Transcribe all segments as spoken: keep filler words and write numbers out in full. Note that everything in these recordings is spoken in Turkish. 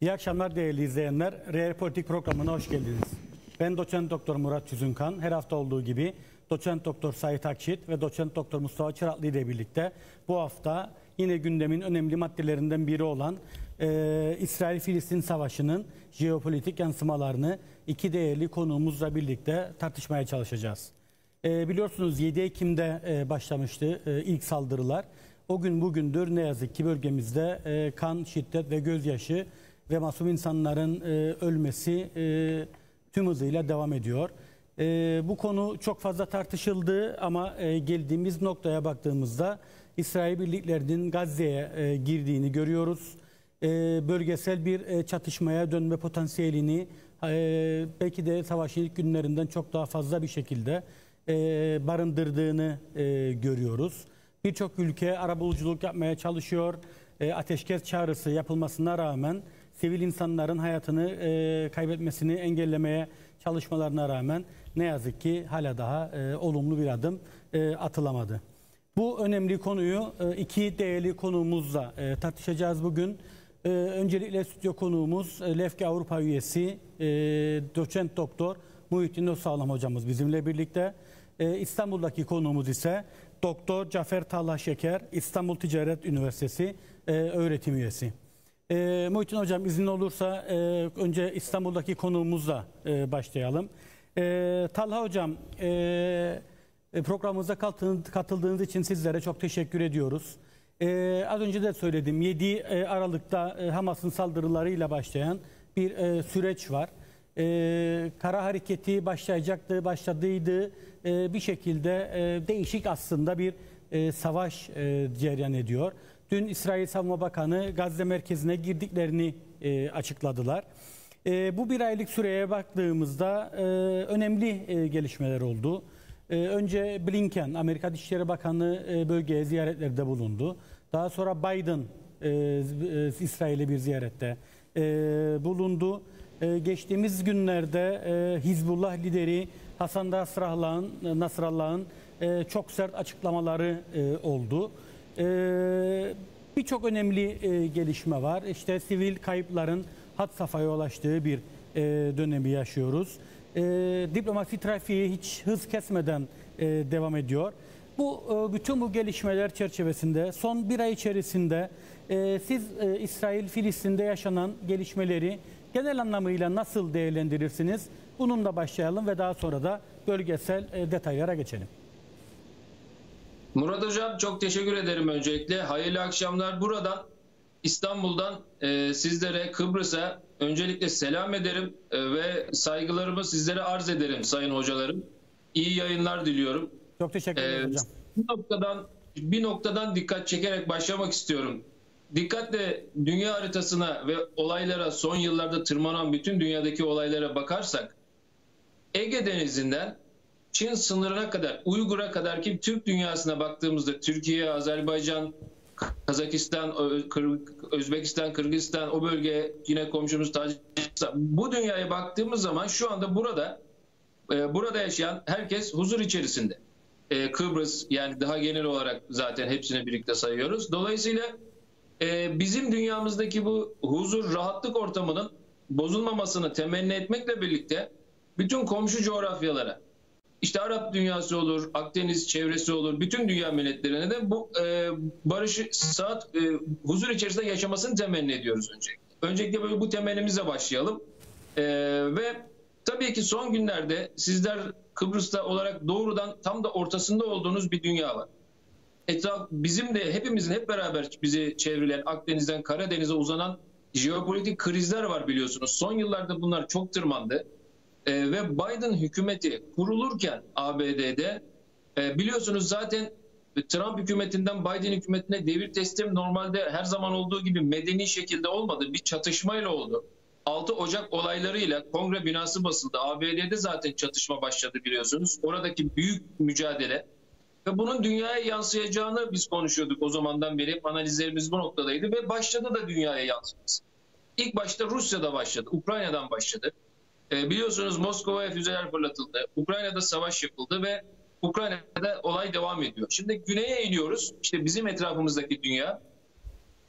İyi akşamlar değerli izleyenler. Real Politik programına hoş geldiniz. Ben Doçent Doktor Murat Çözünkan. Her hafta olduğu gibi Doçent Doktor Sait Akşit ve Doçent Doktor Mustafa Çıraklı ile birlikte bu hafta yine gündemin önemli maddelerinden biri olan e, İsrail-Filistin Savaşı'nın jeopolitik yansımalarını iki değerli konuğumuzla birlikte tartışmaya çalışacağız. E, biliyorsunuz yedi Ekim'de e, başlamıştı e, ilk saldırılar. O gün bugündür ne yazık ki bölgemizde e, kan, şiddet ve gözyaşı ve masum insanların e, ölmesi e, tüm hızıyla devam ediyor. E, bu konu çok fazla tartışıldı ama e, geldiğimiz noktaya baktığımızda İsrail birliklerinin Gazze'ye e, girdiğini görüyoruz. E, bölgesel bir e, çatışmaya dönme potansiyelini e, belki de savaşın ilk günlerinden çok daha fazla bir şekilde e, barındırdığını e, görüyoruz. Birçok ülke arabuluculuk yapmaya çalışıyor. E, ateşkes çağrısı yapılmasına rağmen sivil insanların hayatını e, kaybetmesini engellemeye çalışmalarına rağmen ne yazık ki hala daha e, olumlu bir adım e, atılamadı. Bu önemli konuyu e, iki değerli konuğumuzla e, tartışacağız bugün. E, öncelikle stüdyo konuğumuz e, Lefke Avrupa üyesi e, Doçent Doktor Muhittin Özsağlam hocamız bizimle birlikte. E, İstanbul'daki konuğumuz ise Doktor Cafer Talha Şeker, İstanbul Ticaret Üniversitesi e, öğretim üyesi. E, Muhittin Hocam izin olursa e, önce İstanbul'daki konuğumuzla e, başlayalım. E, Talha Hocam e, programımıza katıldığınız için sizlere çok teşekkür ediyoruz. E, az önce de söyledim, yedi Aralık'ta e, Hamas'ın saldırılarıyla başlayan bir e, süreç var. E, kara hareketi başlayacaktı, başladıydı. E, bir şekilde e, değişik aslında bir e, savaş e, cereyan ediyor. Dün İsrail Savunma Bakanı Gazze merkezine girdiklerini e, açıkladılar. E, bu bir aylık süreye baktığımızda e, önemli e, gelişmeler oldu. E, önce Blinken, Amerika Dışişleri Bakanı e, bölgeye ziyaretlerde bulundu. Daha sonra Biden e, e, İsrail'e bir ziyarette e, bulundu. E, geçtiğimiz günlerde e, Hizbullah lideri Hasan Nasrallah'ın Nasrallah'ın e, çok sert açıklamaları e, oldu. E, Birçok önemli e, gelişme var. İşte sivil kayıpların had safhaya ulaştığı bir e, dönemi yaşıyoruz. E, diplomasi trafiği hiç hız kesmeden e, devam ediyor. Bu e, bütün bu gelişmeler çerçevesinde son bir ay içerisinde e, siz e, İsrail-Filistin'de yaşanan gelişmeleri genel anlamıyla nasıl değerlendirirsiniz? Bununla başlayalım ve daha sonra da bölgesel e, detaylara geçelim. Murat Hocam çok teşekkür ederim öncelikle. Hayırlı akşamlar. Buradan İstanbul'dan e, sizlere, Kıbrıs'a öncelikle selam ederim e, ve saygılarımı sizlere arz ederim sayın hocalarım. İyi yayınlar diliyorum. Çok teşekkür ederim e, hocam. Bir noktadan, bir noktadan dikkat çekerek başlamak istiyorum. Dikkatle dünya haritasına ve olaylara, son yıllarda tırmanan bütün dünyadaki olaylara bakarsak, Ege Denizi'nden Çin sınırına kadar, Uygur'a kadar ki Türk dünyasına baktığımızda Türkiye, Azerbaycan, Kazakistan, Özbekistan, Kırgızistan, o bölge, yine komşumuz Tacikistan. Bu dünyaya baktığımız zaman şu anda burada burada yaşayan herkes huzur içerisinde. Kıbrıs, yani daha genel olarak zaten hepsini birlikte sayıyoruz. Dolayısıyla bizim dünyamızdaki bu huzur, rahatlık ortamının bozulmamasını temenni etmekle birlikte bütün komşu coğrafyalara, İşte Arap dünyası olur, Akdeniz çevresi olur, bütün dünya milletlerine de bu e, barışı, saat, e, huzur içerisinde yaşamasını temenni ediyoruz öncelikle. Öncelikle böyle bu temennimizle başlayalım. E, ve tabii ki son günlerde sizler Kıbrıs'ta olarak doğrudan tam da ortasında olduğunuz bir dünya var. Etraf, bizim de hepimizin hep beraber bizi çevrilen Akdeniz'den Karadeniz'e uzanan jeopolitik krizler var biliyorsunuz. Son yıllarda bunlar çok tırmandı. Ee, ve Biden hükümeti kurulurken A B D'de e, biliyorsunuz zaten Trump hükümetinden Biden hükümetine devir teslim normalde her zaman olduğu gibi medeni şekilde olmadı. Bir çatışmayla oldu. altı Ocak olaylarıyla Kongre binası basıldı. A B D'de zaten çatışma başladı biliyorsunuz. Oradaki büyük mücadele ve bunun dünyaya yansıyacağını biz konuşuyorduk o zamandan beri. Hep analizlerimiz bu noktadaydı ve başladı da dünyaya yansıması. İlk başta Rusya'da başladı, Ukrayna'dan başladı. Biliyorsunuz Moskova'ya füzeler fırlatıldı. Ukrayna'da savaş yapıldı ve Ukrayna'da olay devam ediyor. Şimdi güneye iniyoruz. İşte bizim etrafımızdaki dünya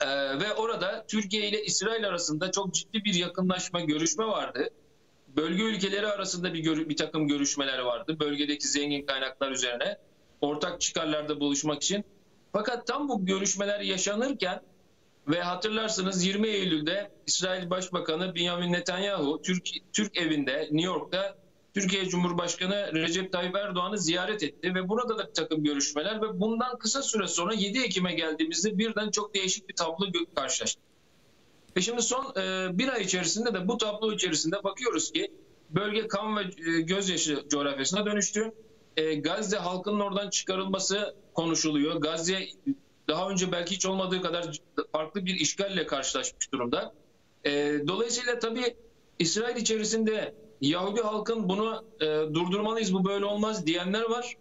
Ee, ve orada Türkiye ile İsrail arasında çok ciddi bir yakınlaşma, görüşme vardı. Bölge ülkeleri arasında bir, gör bir takım görüşmeler vardı. Bölgedeki zengin kaynaklar üzerine ortak çıkarlarda buluşmak için. Fakat tam bu görüşmeler yaşanırken ve hatırlarsınız yirmi Eylül'de İsrail Başbakanı Benjamin Netanyahu Türk, Türk evinde New York'ta Türkiye Cumhurbaşkanı Recep Tayyip Erdoğan'ı ziyaret etti ve burada da bir takım görüşmeler ve bundan kısa süre sonra yedi Ekim'e geldiğimizde birden çok değişik bir tablo karşılaştık. Ve şimdi son e, bir ay içerisinde de bu tablo içerisinde bakıyoruz ki bölge kan ve e, gözyaşı coğrafyasına dönüştü. E, Gazze halkının oradan çıkarılması konuşuluyor. Gazze daha önce belki hiç olmadığı kadar farklı bir işgalle karşılaşmış durumda. E, dolayısıyla tabii İsrail içerisinde Yahudi halkın bunu e, durdurmalıyız, bu böyle olmaz diyenler var.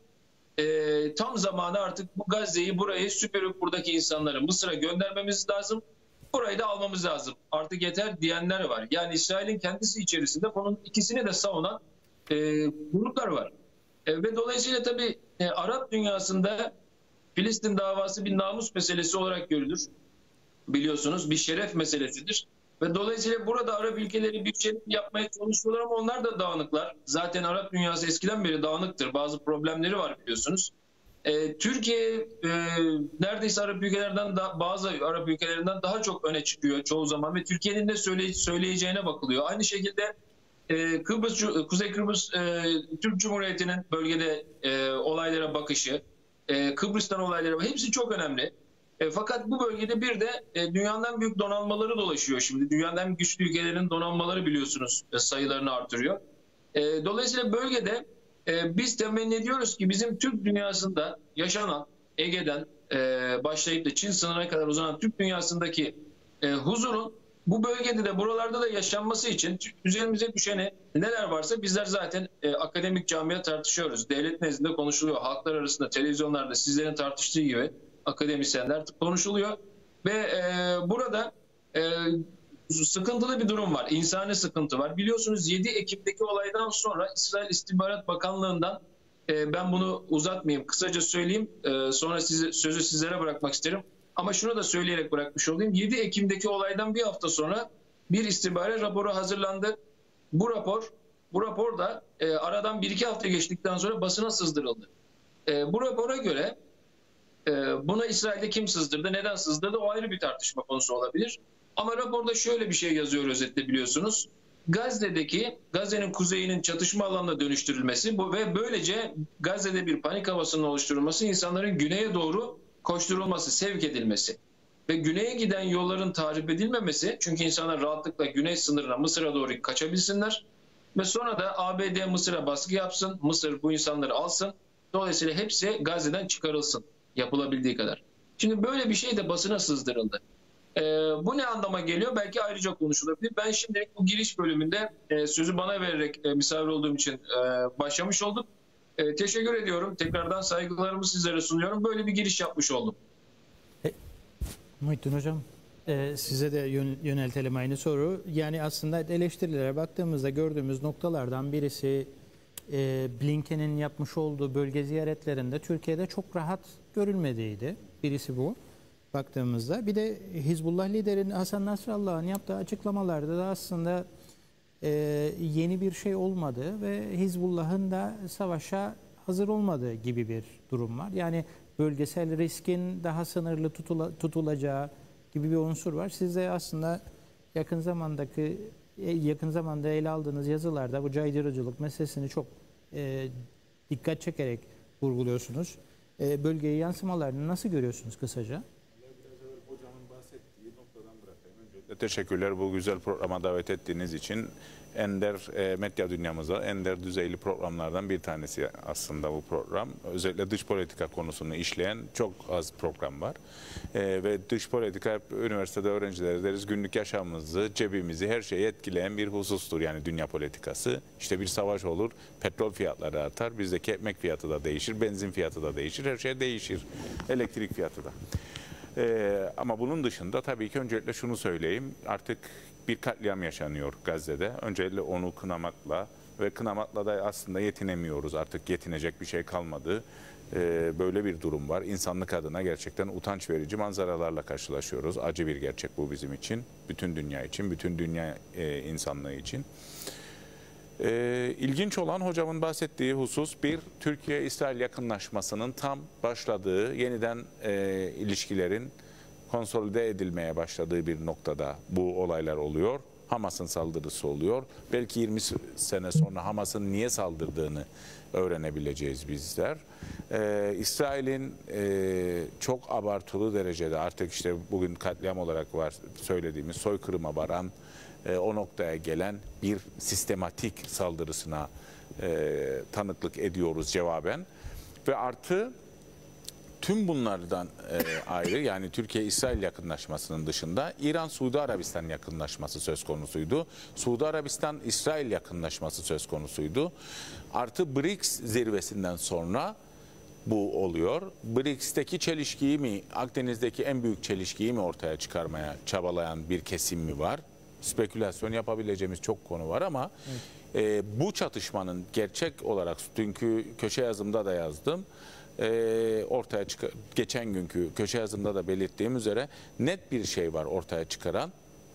E, tam zamanı artık bu Gazze'yi, burayı süpürüp buradaki insanları Mısır'a göndermemiz lazım. Burayı da almamız lazım. Artık yeter diyenler var. Yani İsrail'in kendisi içerisinde bunun ikisini de savunan e, gruplar var. E, ve dolayısıyla tabii e, Arap dünyasında Filistin davası bir namus meselesi olarak görülür. Biliyorsunuz bir şeref meselesidir. Ve dolayısıyla burada Arap ülkeleri bir şey yapmaya çalışıyorlar ama onlar da dağınıklar. Zaten Arap dünyası eskiden beri dağınıktır. Bazı problemleri var biliyorsunuz. Ee, Türkiye e, neredeyse Arap ülkelerden da, bazı Arap ülkelerinden daha çok öne çıkıyor çoğu zaman ve Türkiye'nin de söyle, söyleyeceğine bakılıyor. Aynı şekilde e, Kıbrıs, Kuzey Kıbrıs e, Türk Cumhuriyeti'nin bölgede e, olaylara bakışı, e, Kıbrıs'tan olaylara hepsi çok önemli. E, fakat bu bölgede bir de e, dünyanın en büyük donanmaları dolaşıyor şimdi. Dünyanın en güçlü ülkelerinin donanmaları biliyorsunuz e, sayılarını artırıyor. E, dolayısıyla bölgede e, biz temenni ediyoruz ki bizim Türk dünyasında yaşanan Ege'den e, başlayıp da Çin sınırına kadar uzanan Türk dünyasındaki e, huzurun bu bölgede de buralarda da yaşanması için üzerimize düşeni neler varsa bizler zaten e, akademik camia tartışıyoruz. Devlet nezdinde konuşuluyor. Halklar arasında televizyonlarda sizlerin tartıştığı gibi akademisyenler konuşuluyor ve e, burada e, sıkıntılı bir durum var. İnsani sıkıntı var. Biliyorsunuz yedi Ekim'deki olaydan sonra İsrail İstihbarat Bakanlığı'ndan e, ben bunu uzatmayayım. Kısaca söyleyeyim. E, sonra size, sözü sizlere bırakmak isterim. Ama şunu da söyleyerek bırakmış olayım. yedi Ekim'deki olaydan bir hafta sonra bir istihbarat raporu hazırlandı. Bu rapor bu rapor da e, aradan bir iki hafta geçtikten sonra basına sızdırıldı. E, bu rapora göre buna İsrail'de kim sızdırdı, neden sızdırdı o ayrı bir tartışma konusu olabilir. Ama raporda şöyle bir şey yazıyor özetle biliyorsunuz. Gazze'deki, Gazze'nin kuzeyinin çatışma alanına dönüştürülmesi bu ve böylece Gazze'de bir panik havasının oluşturulması, insanların güneye doğru koşturulması, sevk edilmesi ve güneye giden yolların tahrip edilmemesi, çünkü insanlar rahatlıkla güney sınırına Mısır'a doğru kaçabilsinler ve sonra da A B D Mısır'a baskı yapsın, Mısır bu insanları alsın, dolayısıyla hepsi Gazze'den çıkarılsın yapılabildiği kadar. Şimdi böyle bir şey de basına sızdırıldı. Ee, bu ne anlama geliyor? Belki ayrıca konuşulabilir. Ben şimdilik bu giriş bölümünde e, sözü bana vererek e, misafir olduğum için e, başlamış olduk. E, teşekkür ediyorum. Tekrardan saygılarımı sizlere sunuyorum. Böyle bir giriş yapmış oldum. E, Muhittin Hocam, e, size de yön, yöneltelim aynı soru. Yani aslında eleştirilere baktığımızda gördüğümüz noktalardan birisi e, Blinken'in yapmış olduğu bölge ziyaretlerinde Türkiye'de çok rahat görülmediğiydi. Birisi bu. Baktığımızda bir de Hizbullah liderinin Hasan Nasrallah'ın yaptığı açıklamalarda da aslında e, yeni bir şey olmadı ve Hizbullah'ın da savaşa hazır olmadığı gibi bir durum var. Yani bölgesel riskin daha sınırlı tutula, tutulacağı gibi bir unsur var. Siz de aslında yakın zamandaki yakın zamanda ele aldığınız yazılarda bu caydırıcılık meselesini çok e, dikkat çekerek vurguluyorsunuz. E, bölgeye yansımalarını nasıl görüyorsunuz kısaca? Teşekkürler bu güzel programa davet ettiğiniz için. Ender e, medya dünyamıza ender düzeyli programlardan bir tanesi aslında bu program. Özellikle dış politika konusunu işleyen çok az program var. E, ve dış politika hep üniversitede öğrenciler deriz günlük yaşamımızı, cebimizi, her şeyi etkileyen bir husustur yani dünya politikası. İşte bir savaş olur, petrol fiyatları artar, bizdeki ekmek fiyatı da değişir, benzin fiyatı da değişir, her şey değişir. Elektrik fiyatı da. Ee, ama bunun dışında tabii ki öncelikle şunu söyleyeyim. Artık bir katliam yaşanıyor Gazze'de. Öncelikle onu kınamakla ve kınamakla da aslında yetinemiyoruz. Artık yetinecek bir şey kalmadı. e, böyle bir durum var. İnsanlık adına gerçekten utanç verici manzaralarla karşılaşıyoruz. Acı bir gerçek bu bizim için, bütün dünya için, bütün dünya e, insanlığı için. E, ilginç olan hocamın bahsettiği husus bir Türkiye-İsrail yakınlaşmasının tam başladığı, yeniden e, ilişkilerin konsolide edilmeye başladığı bir noktada bu olaylar oluyor. Hamas'ın saldırısı oluyor. Belki yirmi sene sonra Hamas'ın niye saldırdığını öğrenebileceğiz bizler. Ee, İsrail'in e, çok abartılı derecede artık işte bugün katliam olarak var söylediğimiz soykırıma varan, e, o noktaya gelen bir sistematik saldırısına e, tanıklık ediyoruz cevaben. Ve artı tüm bunlardan e, ayrı, yani Türkiye-İsrail yakınlaşmasının dışında İran-Suudi Arabistan yakınlaşması söz konusuydu. Suudi Arabistan-İsrail yakınlaşması söz konusuydu. Artı B R I C S zirvesinden sonra bu oluyor. B R I C S'teki çelişkiyi mi, Akdeniz'deki en büyük çelişkiyi mi ortaya çıkarmaya çabalayan bir kesim mi var? Spekülasyon yapabileceğimiz çok konu var ama evet. e, bu çatışmanın gerçek olarak, dünkü köşe yazımda da yazdım, E, ortaya çık geçen günkü köşe yazımda da belirttiğim üzere net bir şey var ortaya çıkaran.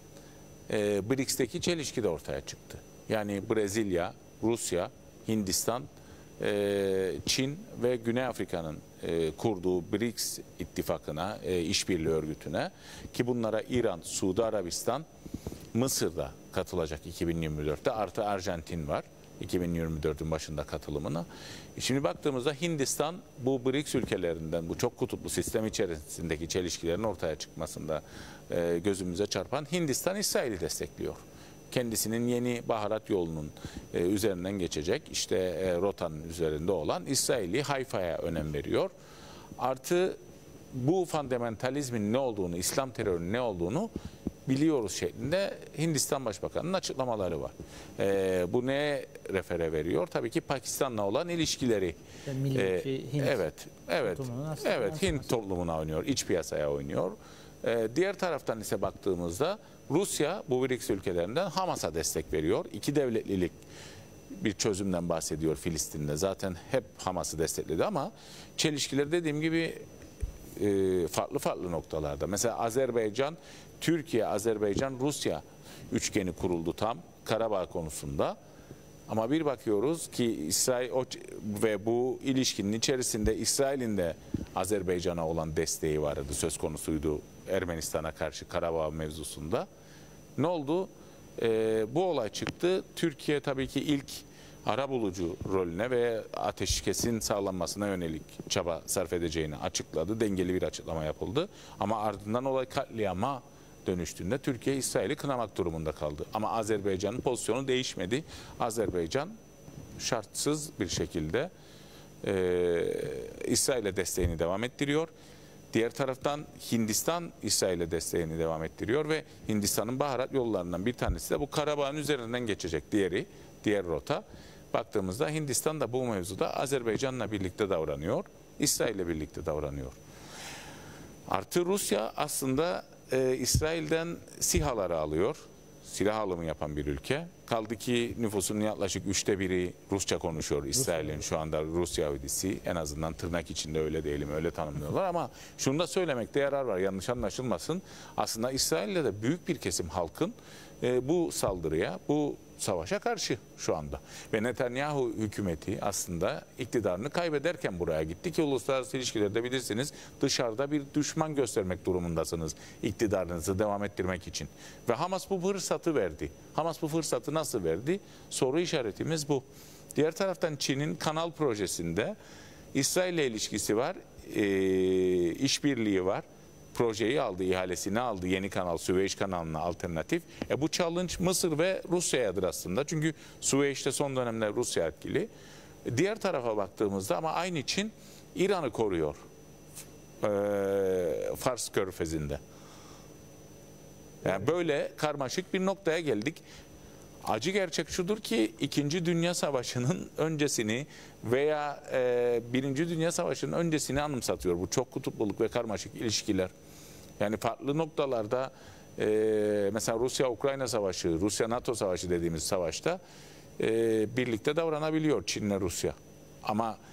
E, B R I C S'teki çelişki de ortaya çıktı. Yani Brezilya, Rusya, Hindistan, e, Çin ve Güney Afrika'nın e, kurduğu B R I C S ittifakına, e, işbirliği örgütüne, ki bunlara İran, Suudi Arabistan, Mısır'da katılacak iki bin yirmi dörtte, artı Arjantin var iki bin yirmi dört'ün başında katılımına. Şimdi baktığımızda Hindistan bu B R I C S ülkelerinden, bu çok kutuplu sistem içerisindeki çelişkilerin ortaya çıkmasında e, gözümüze çarpan, Hindistan İsrail'i destekliyor. Kendisinin yeni baharat yolunun e, üzerinden geçecek, işte e, rotanın üzerinde olan İsrail'i, Hayfa'ya önem veriyor. Artı bu fundamentalizmin ne olduğunu, İslam terörünün ne olduğunu biliyoruz şeklinde Hindistan Başbakanı'nın açıklamaları var. Ee, bu neye refere veriyor? Tabii ki Pakistan'la olan ilişkileri. Milliyetçi Ee, Hint evet, evet, evet, Hint toplumuna oynuyor, iç piyasaya oynuyor. Ee, diğer taraftan ise baktığımızda Rusya bu B R I C S ülkelerinden Hamas'a destek veriyor. İki devletlilik bir çözümden bahsediyor Filistin'de. Zaten hep Hamas'ı destekledi ama çelişkiler dediğim gibi e, farklı farklı noktalarda. Mesela Azerbaycan, Türkiye, Azerbaycan, Rusya üçgeni kuruldu tam Karabağ konusunda. Ama bir bakıyoruz ki İsrail o, ve bu ilişkinin içerisinde İsrail'in de Azerbaycan'a olan desteği vardı, söz konusuydu Ermenistan'a karşı Karabağ mevzusunda. Ne oldu? Ee, bu olay çıktı. Türkiye tabii ki ilk arabulucu rolüne ve ateşkesin sağlanmasına yönelik çaba sarf edeceğini açıkladı. Dengeli bir açıklama yapıldı. Ama ardından olay katliama dönüştüğünde Türkiye İsrail'i kınamak durumunda kaldı. Ama Azerbaycan'ın pozisyonu değişmedi. Azerbaycan şartsız bir şekilde e, İsrail'e desteğini devam ettiriyor. Diğer taraftan Hindistan İsrail'e desteğini devam ettiriyor ve Hindistan'ın baharat yollarından bir tanesi de bu Karabağ'ın üzerinden geçecek diğeri, diğer rota. Baktığımızda Hindistan da bu mevzuda Azerbaycan'la birlikte davranıyor, İsrail'le birlikte davranıyor. Artı Rusya aslında e, İsrail'den SİHA'ları alıyor. Silah alımı yapan bir ülke. Kaldı ki nüfusunun yaklaşık üçte biri Rusça konuşuyor İsrail'in şu anda, Rus Yahudisi. En azından tırnak içinde öyle diyelim, öyle tanımlıyorlar. Ama şunu da söylemekte yarar var, yanlış anlaşılmasın. Aslında İsrail'de de büyük bir kesim halkın e, bu saldırıya, bu savaşa karşı şu anda. Ve Netanyahu hükümeti aslında iktidarını kaybederken buraya gitti ki uluslararası ilişkilerde bilirsiniz dışarıda bir düşman göstermek durumundasınız iktidarınızı devam ettirmek için. Ve Hamas bu fırsatı verdi. Hamas bu fırsatı nasıl verdi? Soru işaretimiz bu. Diğer taraftan Çin'in Kanal projesinde İsrail'le ilişkisi var, e, işbirliği var. Projeyi aldı, ihalesini aldı, yeni kanal, Süveyş kanalına alternatif. E bu challenge Mısır ve Rusya'yadır aslında. Çünkü Süveyş'te son dönemde Rusya etkili. Diğer tarafa baktığımızda ama aynı Çin İran'ı koruyor. Ee, Fars Körfezi'nde. Yani böyle karmaşık bir noktaya geldik. Acı gerçek şudur ki İkinci Dünya Savaşı'nın öncesini veya e, Birinci Dünya Savaşı'nın öncesini anımsatıyor bu çok kutupluluk ve karmaşık ilişkiler. Yani farklı noktalarda e, mesela Rusya-Ukrayna Savaşı, Rusya-NATO Savaşı dediğimiz savaşta e, birlikte davranabiliyor Çin'le Rusya. Ama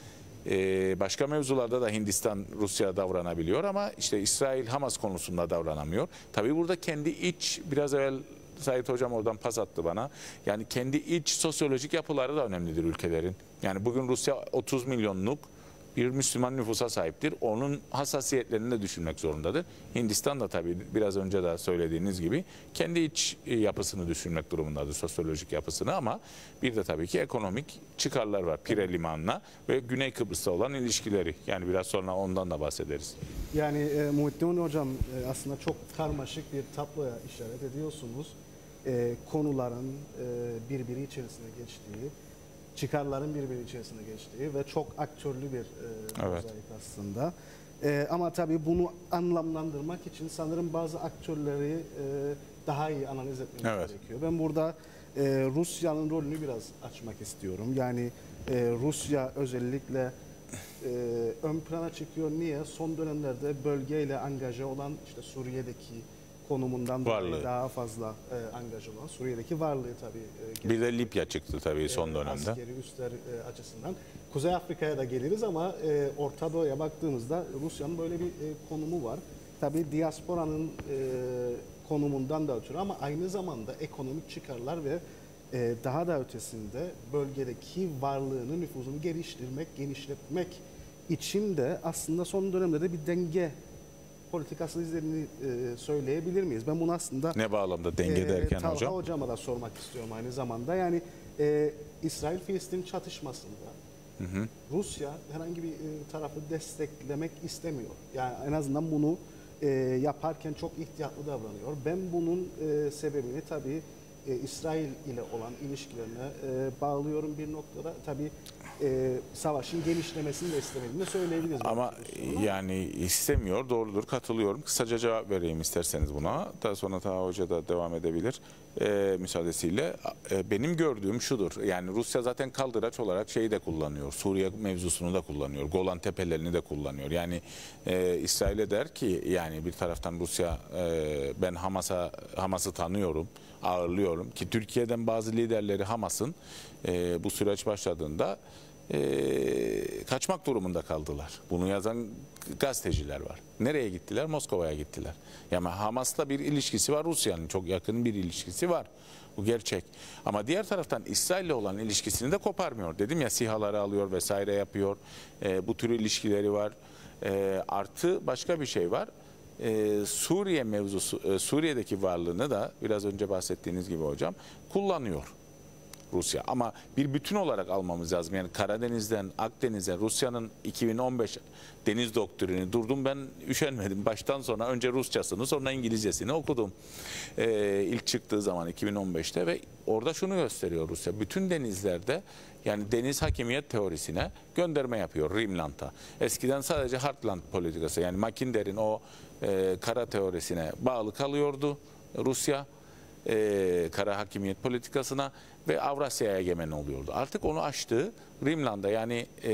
Ee, başka mevzularda da Hindistan Rusya davranabiliyor ama işte İsrail Hamas konusunda davranamıyor. Tabii burada kendi iç, biraz evvel Sait Hocam oradan pas attı bana. Yani kendi iç sosyolojik yapıları da önemlidir ülkelerin. Yani bugün Rusya otuz milyonluk bir Müslüman nüfusa sahiptir. Onun hassasiyetlerini de düşünmek zorundadır. Hindistan da tabii biraz önce de söylediğiniz gibi kendi iç yapısını düşünmek durumundadır, sosyolojik yapısını, ama bir de tabii ki ekonomik çıkarlar var. Pire Limanı'na ve Güney Kıbrıs'ta olan ilişkileri. Yani biraz sonra ondan da bahsederiz. Yani e, Muhittin Hocam e, aslında çok karmaşık bir tabloya işaret ediyorsunuz. E, konuların e, birbiri içerisine geçtiği, çıkarların birbiri içerisine geçtiği ve çok aktörlü bir e, Evet. mozaik aslında. E, ama tabii bunu anlamlandırmak için sanırım bazı aktörleri e, daha iyi analiz etmemiz Evet. gerekiyor. Ben burada e, Rusya'nın rolünü biraz açmak istiyorum. Yani e, Rusya özellikle e, ön plana çıkıyor. Niye? Son dönemlerde bölgeyle angaja olan, işte Suriye'deki konumundan dolayı Varlığı. daha fazla e, angaj olan, Suriye'deki varlığı tabii. E, Bir de Libya çıktı tabii son e, dönemde. Askeri üsler e, açısından. Kuzey Afrika'ya da geliriz ama e, Orta Doğu'ya baktığımızda Rusya'nın böyle bir e, konumu var. Tabii diasporanın e, konumundan da ötürü ama aynı zamanda ekonomik çıkarlar ve e, daha da ötesinde bölgedeki varlığını, nüfuzunu geliştirmek, genişletmek için de aslında son dönemde bir denge politikası izlediğini e, söyleyebilir miyiz? Ben bunu aslında Ne bağlamda denge e, derken Talha hocam? Hocam'a da sormak istiyorum aynı zamanda. Yani e, İsrail-Filistin çatışmasında Hı hı. Rusya herhangi bir e, tarafı desteklemek istemiyor. Yani en azından bunu e, yaparken çok ihtiyatlı davranıyor. Ben bunun e, sebebini tabii e, İsrail ile olan ilişkilerine e, bağlıyorum bir noktada. Tabii e, savaşın genişlemesini de istemediğini söyleyebiliriz. Ama yani istemiyor, doğrudur, katılıyorum. Kısaca cevap vereyim isterseniz buna. Daha sonra Taha Hoca da devam edebilir e, müsaadesiyle. E, benim gördüğüm şudur, yani Rusya zaten kaldıraç olarak şeyi de kullanıyor, Suriye mevzusunu da kullanıyor, Golan Tepelerini de kullanıyor. Yani e, İsrail'e der ki, yani bir taraftan Rusya, e, ben Hamas'a Hamas'ı tanıyorum, ağırlıyorum ki Türkiye'den bazı liderleri Hamas'ın e, bu süreç başladığında e, kaçmak durumunda kaldılar. Bunu yazan gazeteciler var. Nereye gittiler? Moskova'ya gittiler. Yani Hamas'la bir ilişkisi var, Rusya'nın çok yakın bir ilişkisi var. Bu gerçek. Ama diğer taraftan İsrail'le olan ilişkisini de koparmıyor. Dedim ya, SİHA'ları alıyor vesaire yapıyor. E, bu tür ilişkileri var. E, artı başka bir şey var. Ee, Suriye mevzusu, e, Suriye'deki varlığını da biraz önce bahsettiğiniz gibi hocam kullanıyor Rusya. Ama bir bütün olarak almamız lazım. Yani Karadeniz'den Akdeniz'e Rusya'nın iki bin on beş deniz doktrini durdum, ben üşenmedim. Baştan sona önce Rusçasını sonra İngilizcesini okudum. Ee, ilk çıktığı zaman iki bin on beşte ve orada şunu gösteriyor Rusya. Bütün denizlerde, yani deniz hakimiyet teorisine gönderme yapıyor, Rimland'a. Eskiden sadece Heartland politikası, yani Mackinder'in o e, kara teorisine bağlı kalıyordu Rusya. E, kara hakimiyet politikasına ve Avrasya'ya egemen oluyordu. Artık onu aştı. Rimland'a, yani e,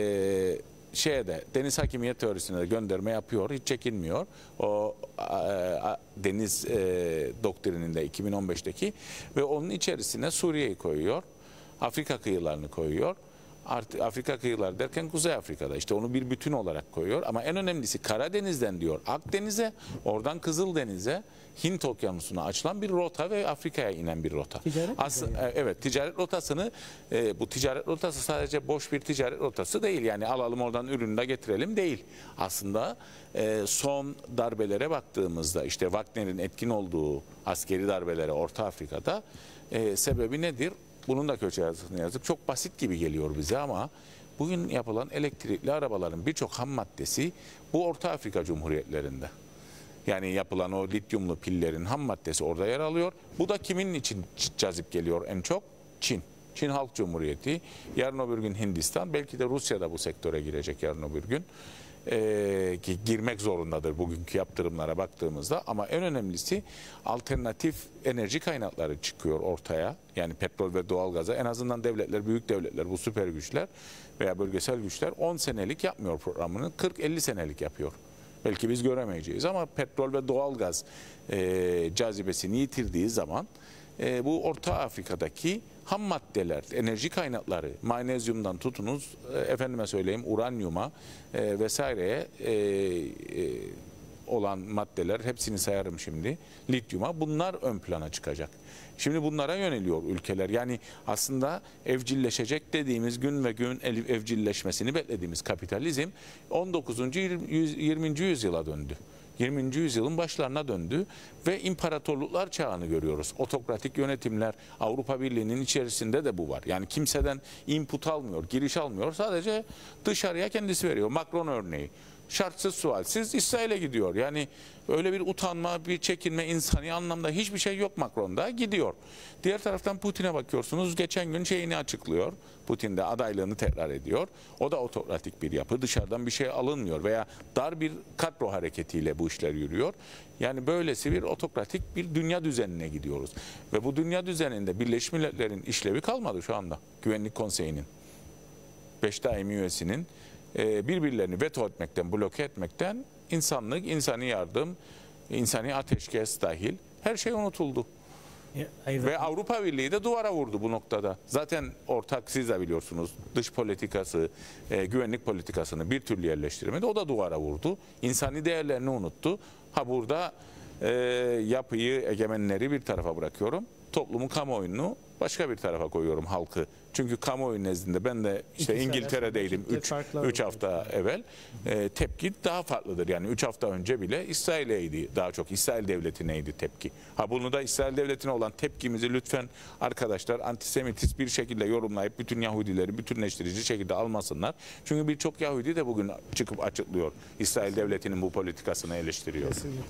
şeye de deniz hakimiyet teorisine de gönderme yapıyor. Hiç çekinmiyor. O a, a, deniz e, doktrininde iki bin on beşteki ve onun içerisine Suriye'yi koyuyor. Afrika kıyılarını koyuyor. Artık Afrika kıyıları derken Kuzey Afrika'da, işte onu bir bütün olarak koyuyor. Ama en önemlisi Karadeniz'den diyor Akdeniz'e, oradan Kızıldeniz'e, Hint Okyanusu'na açılan bir rota ve Afrika'ya inen bir rota. Ticaret Aslında yani. Evet, ticaret rotasını, e, bu ticaret rotası sadece boş bir ticaret rotası değil. Yani alalım oradan ürünü de getirelim değil. Aslında e, son darbelere baktığımızda, işte Wagner'in etkin olduğu askeri darbelere Orta Afrika'da e, sebebi nedir? Bunun da köşe yazısını yazdık. Çok basit gibi geliyor bize ama bugün yapılan elektrikli arabaların birçok ham maddesi bu Orta Afrika Cumhuriyetlerinde. Yani yapılan o lityumlu pillerin ham maddesi orada yer alıyor. Bu da kimin için cazip geliyor en çok? Çin. Çin Halk Cumhuriyeti, yarın öbür gün Hindistan, belki de Rusya da bu sektöre girecek yarın öbür gün. Ee, ki girmek zorundadır bugünkü yaptırımlara baktığımızda, ama en önemlisi alternatif enerji kaynakları çıkıyor ortaya. Yani petrol ve doğalgaza en azından devletler, büyük devletler, bu süper güçler veya bölgesel güçler on senelik yapmıyor programını, kırk elli senelik yapıyor. Belki biz göremeyeceğiz ama petrol ve doğalgaz e, cazibesini yitirdiği zaman e, bu Orta Afrika'daki ham maddeler, enerji kaynakları, magnezyumdan tutunuz, e, efendime söyleyeyim uranyuma e, vesaireye e, e, olan maddeler, hepsini sayarım şimdi, lityuma, bunlar ön plana çıkacak. Şimdi bunlara yöneliyor ülkeler. Yani aslında evcilleşecek dediğimiz, gün ve gün evcilleşmesini beklediğimiz kapitalizm on dokuzuncu yirminci yüzyıla döndü. yirminci yüzyılın başlarına döndü ve imparatorluklar çağını görüyoruz. Otokratik yönetimler, Avrupa Birliği'nin içerisinde de bu var. Yani kimseden input almıyor, giriş almıyor. Sadece dışarıya kendisi veriyor. Macron örneği. Şartsız sualsiz İsrail'e gidiyor. Yani öyle bir utanma, bir çekinme, insani anlamda hiçbir şey yok Macron'da, gidiyor. Diğer taraftan Putin'e bakıyorsunuz, geçen gün şeyini açıklıyor. Putin de adaylığını tekrar ediyor. O da otokratik bir yapı. Dışarıdan bir şey alınmıyor veya dar bir kadro hareketiyle bu işler yürüyor. Yani böylesi bir otokratik bir dünya düzenine gidiyoruz. Ve bu dünya düzeninde Birleşmiş Milletler'in işlevi kalmadı şu anda. Güvenlik Konseyi'nin, beş daimi üyesinin birbirlerini veto etmekten, bloke etmekten insanlık, insani yardım, insani ateşkes dahil her şey unutuldu. Ya, ve Avrupa Birliği de duvara vurdu bu noktada. Zaten ortak, siz de biliyorsunuz, dış politikası, e, güvenlik politikasını bir türlü yerleştirmedi. O da duvara vurdu. İnsani değerlerini unuttu. Ha burada e, yapıyı, egemenleri bir tarafa bırakıyorum. Toplumun kamuoyunu başka bir tarafa koyuyorum, halkı. Çünkü kamuoyu nezdinde ben de işte İkisi İngiltere'deydim üç hafta evvel. E, tepki daha farklıdır. Yani üç hafta önce bile İsrail'eydi daha çok. İsrail devletineydi tepki. Ha bunu da İsrail devletine olan tepkimizi lütfen arkadaşlar antisemitist bir şekilde yorumlayıp bütün Yahudileri bütünleştirici şekilde almasınlar. Çünkü birçok Yahudi de bugün çıkıp açıklıyor. İsrail devletinin bu politikasını eleştiriyor. Kesinlikle.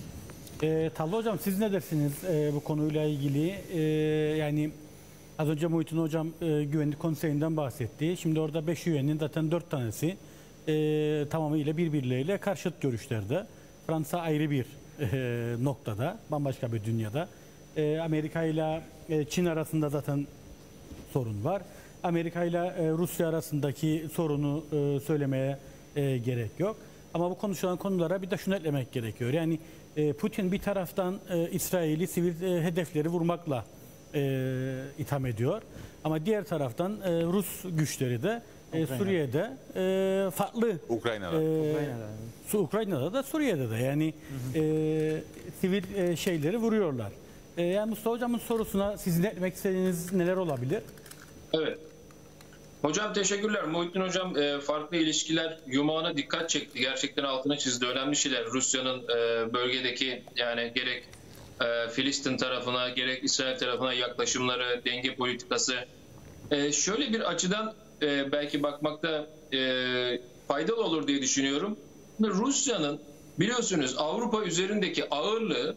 E, Talha Hocam siz ne dersiniz e, bu konuyla ilgili? E, yani az önce Muhittin Hocam e, Güvenlik Konseyi'nden bahsetti. Şimdi orada beş üyenin zaten dört tanesi e, tamamıyla birbirleriyle karşıt görüşlerde. Fransa ayrı bir e, noktada, bambaşka bir dünyada. E, Amerika ile Çin arasında zaten sorun var. Amerika ile e, Rusya arasındaki sorunu e, söylemeye e, gerek yok. Ama bu konuşulan konulara bir de şunu eklemek gerekiyor. Yani e, Putin bir taraftan e, İsrail'i sivil e, hedefleri vurmakla e, itham ediyor. Ama diğer taraftan e, Rus güçleri de e, Suriye'de e, farklı Ukrayna'da. E, Ukrayna'da. Ukrayna'da da Suriye'de de yani hı hı. E, sivil e, şeyleri vuruyorlar. E, yani Mustafa Hocam'ın sorusuna sizin eklemek istediğiniz neler olabilir? Evet. Hocam teşekkürler. Muhittin Hocam e, farklı ilişkiler yumağına dikkat çekti. Gerçekten altına çizdi. Önemli şeyler. Rusya'nın e, bölgedeki yani gerek e, Filistin tarafına gerek İsrail tarafına yaklaşımları, denge politikası. E, şöyle bir açıdan e, belki bakmakta e, faydalı olur diye düşünüyorum. Rusya'nın biliyorsunuz Avrupa üzerindeki ağırlığı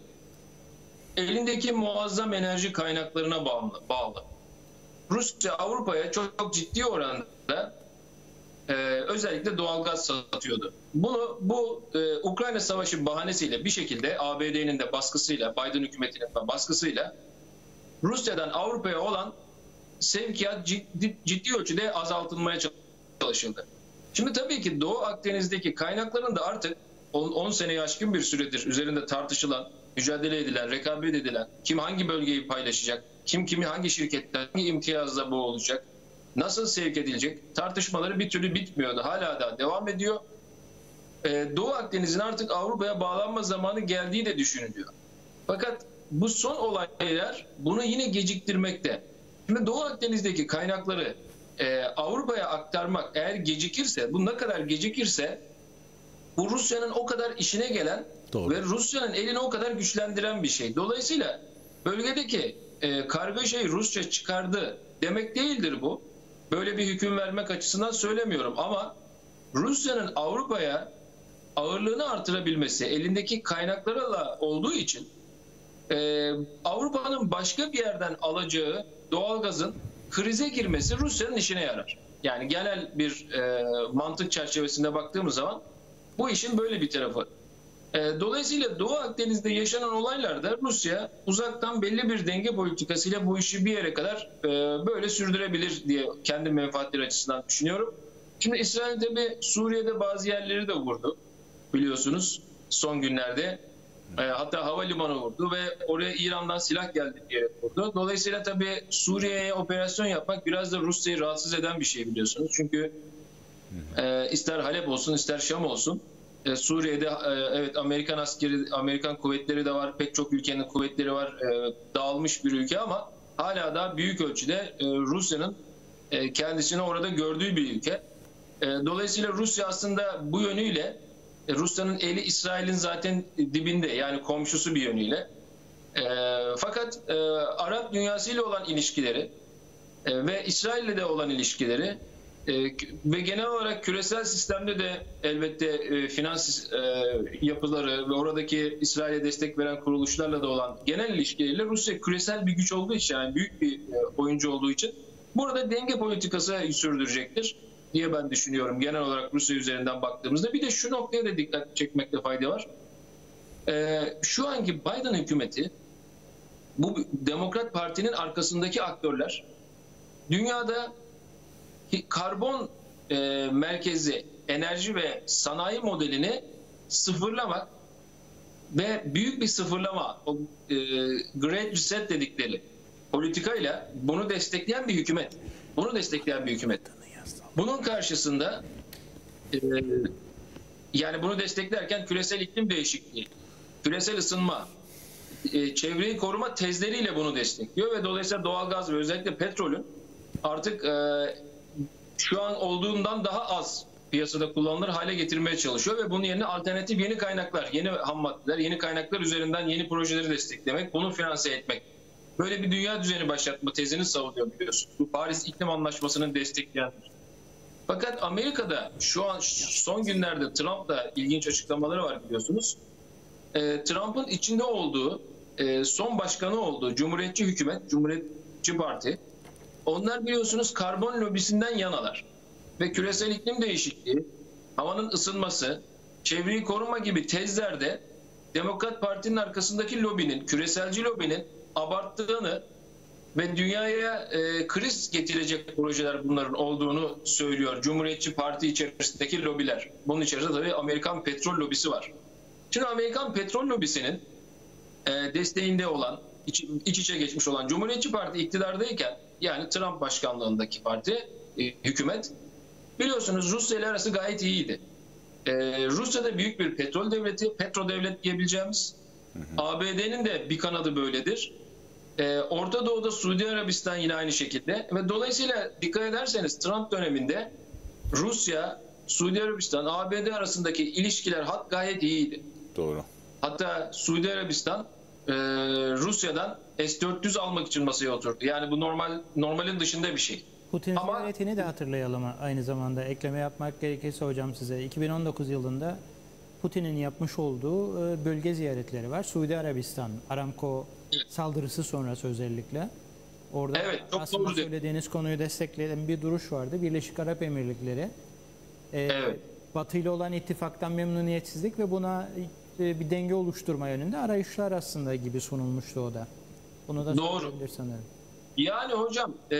elindeki muazzam enerji kaynaklarına bağlı. bağlı. Rusya Avrupa'ya çok, çok ciddi oranda e, özellikle doğalgaz satıyordu. Bunu bu e, Ukrayna Savaşı bahanesiyle bir şekilde A B D'nin de baskısıyla, Biden hükümetinin de baskısıyla Rusya'dan Avrupa'ya olan sevkiyat ciddi, ciddi ölçüde azaltılmaya çalışıldı. Şimdi tabii ki Doğu Akdeniz'deki kaynakların da artık on seneyi aşkın bir süredir üzerinde tartışılan, mücadele edilen, rekabet edilen, kim hangi bölgeyi paylaşacak, kim kimi hangi şirketten, hangi imtiyazla bu olacak, nasıl sevk edilecek tartışmaları bir türlü bitmiyordu. Hala da devam ediyor. Ee, Doğu Akdeniz'in artık Avrupa'ya bağlanma zamanı geldiği de düşünülüyor. Fakat bu son olaylar bunu yine geciktirmekte. Şimdi Doğu Akdeniz'deki kaynakları e, Avrupa'ya aktarmak eğer gecikirse, bu ne kadar gecikirse bu Rusya'nın o kadar işine gelen Doğru. ve Rusya'nın elini o kadar güçlendiren bir şey. Dolayısıyla bölgedeki e, kargaşayı Rusya çıkardı demek değildir bu. Böyle bir hüküm vermek açısından söylemiyorum ama Rusya'nın Avrupa'ya ağırlığını artırabilmesi elindeki kaynaklarla olduğu için e, Avrupa'nın başka bir yerden alacağı doğalgazın krize girmesi Rusya'nın işine yarar. Yani genel bir e, mantık çerçevesinde baktığımız zaman bu işin böyle bir tarafı. E, dolayısıyla Doğu Akdeniz'de yaşanan olaylarda Rusya uzaktan belli bir denge politikasıyla bu işi bir yere kadar e, böyle sürdürebilir diye kendi menfaatleri açısından düşünüyorum. Şimdi İsrail tabi Suriye'de bazı yerleri de vurdu biliyorsunuz son günlerde. E, hatta havalimanı vurdu ve oraya İran'dan silah geldi diye vurdu. Dolayısıyla tabii Suriye'ye operasyon yapmak biraz da Rusya'yı rahatsız eden bir şey biliyorsunuz. Çünkü e, ister Halep olsun ister Şam olsun e, Suriye'de e, evet Amerikan askeri, Amerikan kuvvetleri de var. Pek çok ülkenin kuvvetleri var. E, dağılmış bir ülke ama hala da büyük ölçüde e, Rusya'nın e, kendisini orada gördüğü bir ülke. E, dolayısıyla Rusya aslında bu yönüyle e, Rusya'nın eli İsrail'in zaten dibinde, yani komşusu bir yönüyle. E, fakat e, Arap dünyasıyla olan ilişkileri e, ve İsrail'le de olan ilişkileri e, ve genel olarak küresel sistemde de elbette e, finans e, yapıları ve oradaki İsrail'e destek veren kuruluşlarla da olan genel ilişkileriyle Rusya küresel bir güç olduğu için, yani büyük bir e, oyuncu olduğu için burada denge politikası sürdürecektir diye ben düşünüyorum genel olarak Rusya üzerinden baktığımızda. Bir de şu noktaya da dikkat çekmekte fayda var. Ee, şu anki Biden hükümeti, bu Demokrat Parti'nin arkasındaki aktörler dünyada karbon e, merkezi enerji ve sanayi modelini sıfırlamak ve büyük bir sıfırlama, o e, Great Reset dedikleri politikayla bunu destekleyen bir hükümet. Bunu destekleyen bir hükümet. Bunun karşısında e, yani bunu desteklerken küresel iklim değişikliği, küresel ısınma, e, çevreyi koruma tezleriyle bunu destekliyor ve dolayısıyla doğalgaz ve özellikle petrolün artık e, şu an olduğundan daha az piyasada kullanılır hale getirmeye çalışıyor ve bunun yerine alternatif yeni kaynaklar, yeni ham maddeler, yeni kaynaklar üzerinden yeni projeleri desteklemek, bunu finanse etmek. Böyle bir dünya düzeni başlatma tezini savunuyor biliyorsun. Bu Paris İklim Anlaşması'nın destekleyenler. Fakat Amerika'da şu an son günlerde Trump'la ilginç açıklamaları var biliyorsunuz. E, Trump'ın içinde olduğu, e, son başkanı olduğu Cumhuriyetçi hükümet, Cumhuriyetçi Parti, onlar biliyorsunuz karbon lobisinden yanalar. Ve küresel iklim değişikliği, havanın ısınması, çevreyi koruma gibi tezlerde Demokrat Parti'nin arkasındaki lobinin, küreselci lobinin abarttığını ve dünyaya e, kriz getirecek projeler bunların olduğunu söylüyor Cumhuriyetçi Parti içerisindeki lobiler. Bunun içerisinde tabii Amerikan petrol lobisi var. Şimdi Amerikan petrol lobisinin e, desteğinde olan, iç, iç içe geçmiş olan Cumhuriyetçi Parti iktidardayken, yani Trump başkanlığındaki parti, e, hükümet, biliyorsunuz Rusya ile arası gayet iyiydi. E, Rusya da büyük bir petrol devleti, petro devlet diyebileceğimiz. Hı hı. A B D'nin de bir kanadı böyledir. Ee, Orta Doğu'da Suudi Arabistan yine aynı şekilde ve dolayısıyla dikkat ederseniz Trump döneminde Rusya, Suudi Arabistan, A B D arasındaki ilişkiler hat gayet iyiydi. Doğru. Hatta Suudi Arabistan e, Rusya'dan S dört yüz almak için masaya oturdu. Yani bu normal normalin dışında bir şey. Putin Ama ziyaretini de hatırlayalım aynı zamanda. Ekleme yapmak gerekirse hocam size. iki bin on dokuz yılında Putin'in yapmış olduğu bölge ziyaretleri var. Suudi Arabistan, Aramco saldırısı sonrası özellikle. Orada evet, çok aslında doğru söylediğiniz konuyu destekleyen bir duruş vardı. Birleşik Arap Emirlikleri. Ee, evet. Batı ile olan ittifaktan memnuniyetsizlik ve buna e, bir denge oluşturma yönünde arayışlar aslında gibi sunulmuştu o da. Bunu da söyleyebilir sanırım. Yani hocam e,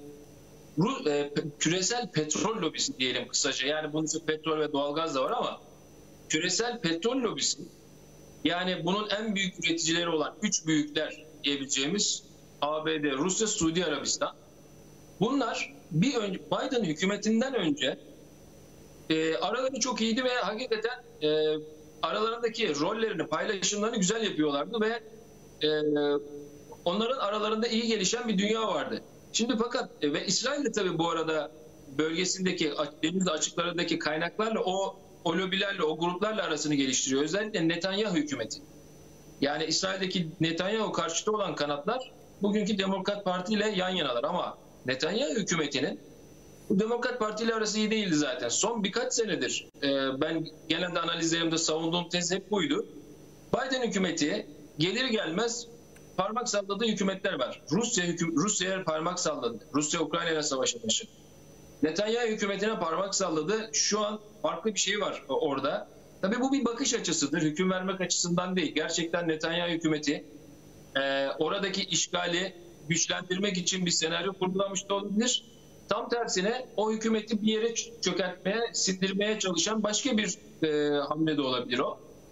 Ru, e, küresel petrol lobisi diyelim kısaca. Yani bunun için petrol ve doğalgaz da var ama küresel petrol lobisi, yani bunun en büyük üreticileri olan üç büyükler diyebileceğimiz A B D, Rusya, Suudi Arabistan. Bunlar bir önce, Biden hükümetinden önce e, araları çok iyiydi ve hakikaten e, aralarındaki rollerini, paylaşımlarını güzel yapıyorlardı ve e, onların aralarında iyi gelişen bir dünya vardı. Şimdi fakat e, ve İsrail de tabii bu arada bölgesindeki deniz açıklarındaki kaynaklarla o o lobilerle, o gruplarla arasını geliştiriyor. Özellikle Netanyahu hükümeti. Yani İsrail'deki Netanyahu karşıtı olan kanatlar bugünkü Demokrat Parti ile yan yanalar. Ama Netanyahu hükümetinin bu Demokrat Parti ile arası iyi değildi zaten. Son birkaç senedir e, ben genelde analizlerimde savunduğum tez hep buydu. Biden hükümeti gelir gelmez parmak salladığı hükümetler var. Rusya hüküm, Rusya'ya parmak salladı. Rusya Ukrayna ile savaşa başladı. Netanyahu hükümetine parmak salladı. Şu an farklı bir şey var orada. Tabii bu bir bakış açısıdır. Hüküm vermek açısından değil. Gerçekten Netanyahu hükümeti e, oradaki işgali güçlendirmek için bir senaryo kurgulamış da olabilir. Tam tersine o hükümeti bir yere çökertmeye, sindirmeye çalışan başka bir e, hamle de olabilir o.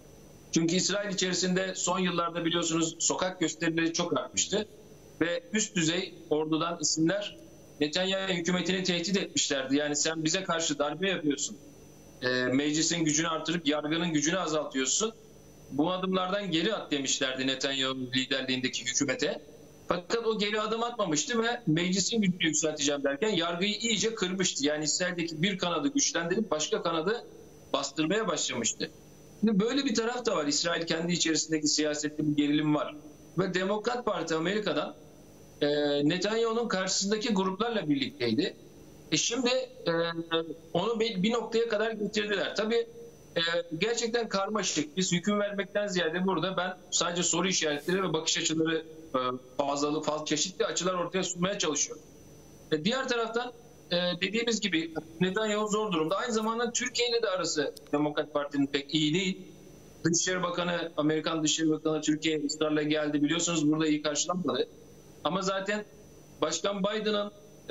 Çünkü İsrail içerisinde son yıllarda biliyorsunuz sokak gösterileri çok artmıştı. Ve üst düzey ordudan isimler Netanyahu hükümetini tehdit etmişlerdi. Yani sen bize karşı darbe yapıyorsun. E, meclisin gücünü artırıp yargının gücünü azaltıyorsun. Bu adımlardan geri at demişlerdi Netanyahu liderliğindeki hükümete. Fakat o geri adım atmamıştı ve meclisin gücünü yükselteceğim derken yargıyı iyice kırmıştı. Yani İsrail'deki bir kanadı güçlendirip başka kanadı bastırmaya başlamıştı. Şimdi böyle bir taraf da var. İsrail kendi içerisindeki siyasette bir gerilim var. Ve Demokrat Parti Amerika'dan e, Netanyahu'nun karşısındaki gruplarla birlikteydi. E şimdi e, onu bir, bir noktaya kadar getirdiler. Tabii e, gerçekten karmaşık. Biz hüküm vermekten ziyade burada ben sadece soru işaretleri ve bakış açıları e, fazlalı, fazla çeşitli açılar ortaya sunmaya çalışıyorum. E, diğer taraftan e, dediğimiz gibi Netanyahu zor durumda. Aynı zamanda Türkiye ile de arası Demokrat Parti'nin pek iyi değil. Dışişleri Bakanı, Amerikan Dışişleri Bakanı Türkiye'ye ısrarla geldi. Biliyorsunuz burada iyi karşılanmadı. Ama zaten Başkan Biden'ın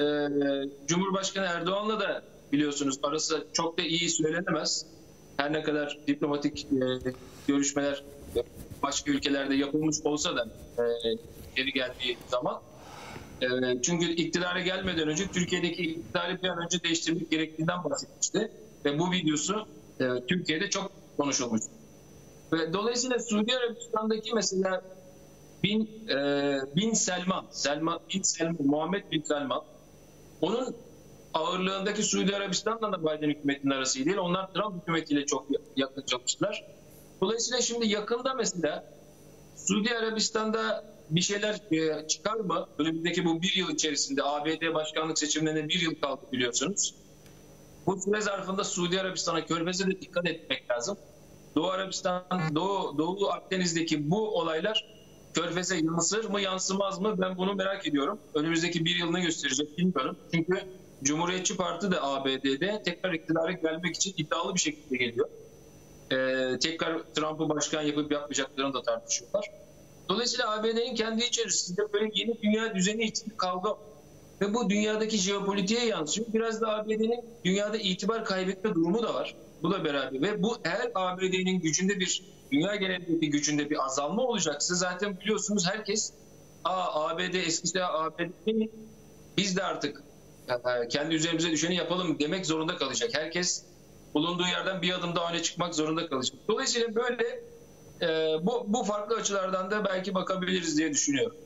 e, Cumhurbaşkanı Erdoğan'la da biliyorsunuz arası çok da iyi söylenemez. Her ne kadar diplomatik e, görüşmeler başka ülkelerde yapılmış olsa da e, geri geldiği zaman. E, çünkü iktidara gelmeden önce Türkiye'deki iktidarı bir an önce değiştirmek gerektiğinden bahsetmişti. Ve bu videosu e, Türkiye'de çok konuşulmuş. Ve dolayısıyla Suudi Arabistan'daki mesela Bin, e, Bin Selman, Selman, Bin Selman, Muhammed Bin Selman, onun ağırlığındaki Suudi Arabistan'la da Biden hükümetinin arası iyi değil. Onlar Trump hükümetiyle çok yakın çalıştılar. Dolayısıyla şimdi yakında mesela Suudi Arabistan'da bir şeyler e, çıkar mı? Önümüzdeki bu bir yıl içerisinde A B D başkanlık seçimlerine bir yıl kaldı biliyorsunuz. Bu süre zarfında Suudi Arabistan'a, Körfez'e de dikkat etmek lazım. Doğu Arabistan, Doğu, Doğu Akdeniz'deki bu olaylar Körfez'e yansır mı yansımaz mı ben bunu merak ediyorum. Önümüzdeki bir yıl ne gösterecek bilmiyorum. Çünkü Cumhuriyetçi Parti de A B D'de tekrar iktidara gelmek için iddialı bir şekilde geliyor. Ee, tekrar Trump'ı başkan yapıp yapmayacaklarını da tartışıyorlar. Dolayısıyla A B D'nin kendi içerisinde böyle yeni dünya düzeni için kavga ve bu dünyadaki jeopolitiğe yansıyor. Biraz da A B D'nin dünyada itibar kaybetme durumu da var. Bu da beraber ve bu eğer A B D'nin gücünde bir dünya genelindeki gücünde bir azalma olacaksa zaten biliyorsunuz herkes Aa, A B D eskisi A B D biz de artık kendi üzerimize düşeni yapalım demek zorunda kalacak. Herkes bulunduğu yerden bir adım daha öne çıkmak zorunda kalacak. Dolayısıyla böyle e, bu, bu farklı açılardan da belki bakabiliriz diye düşünüyorum.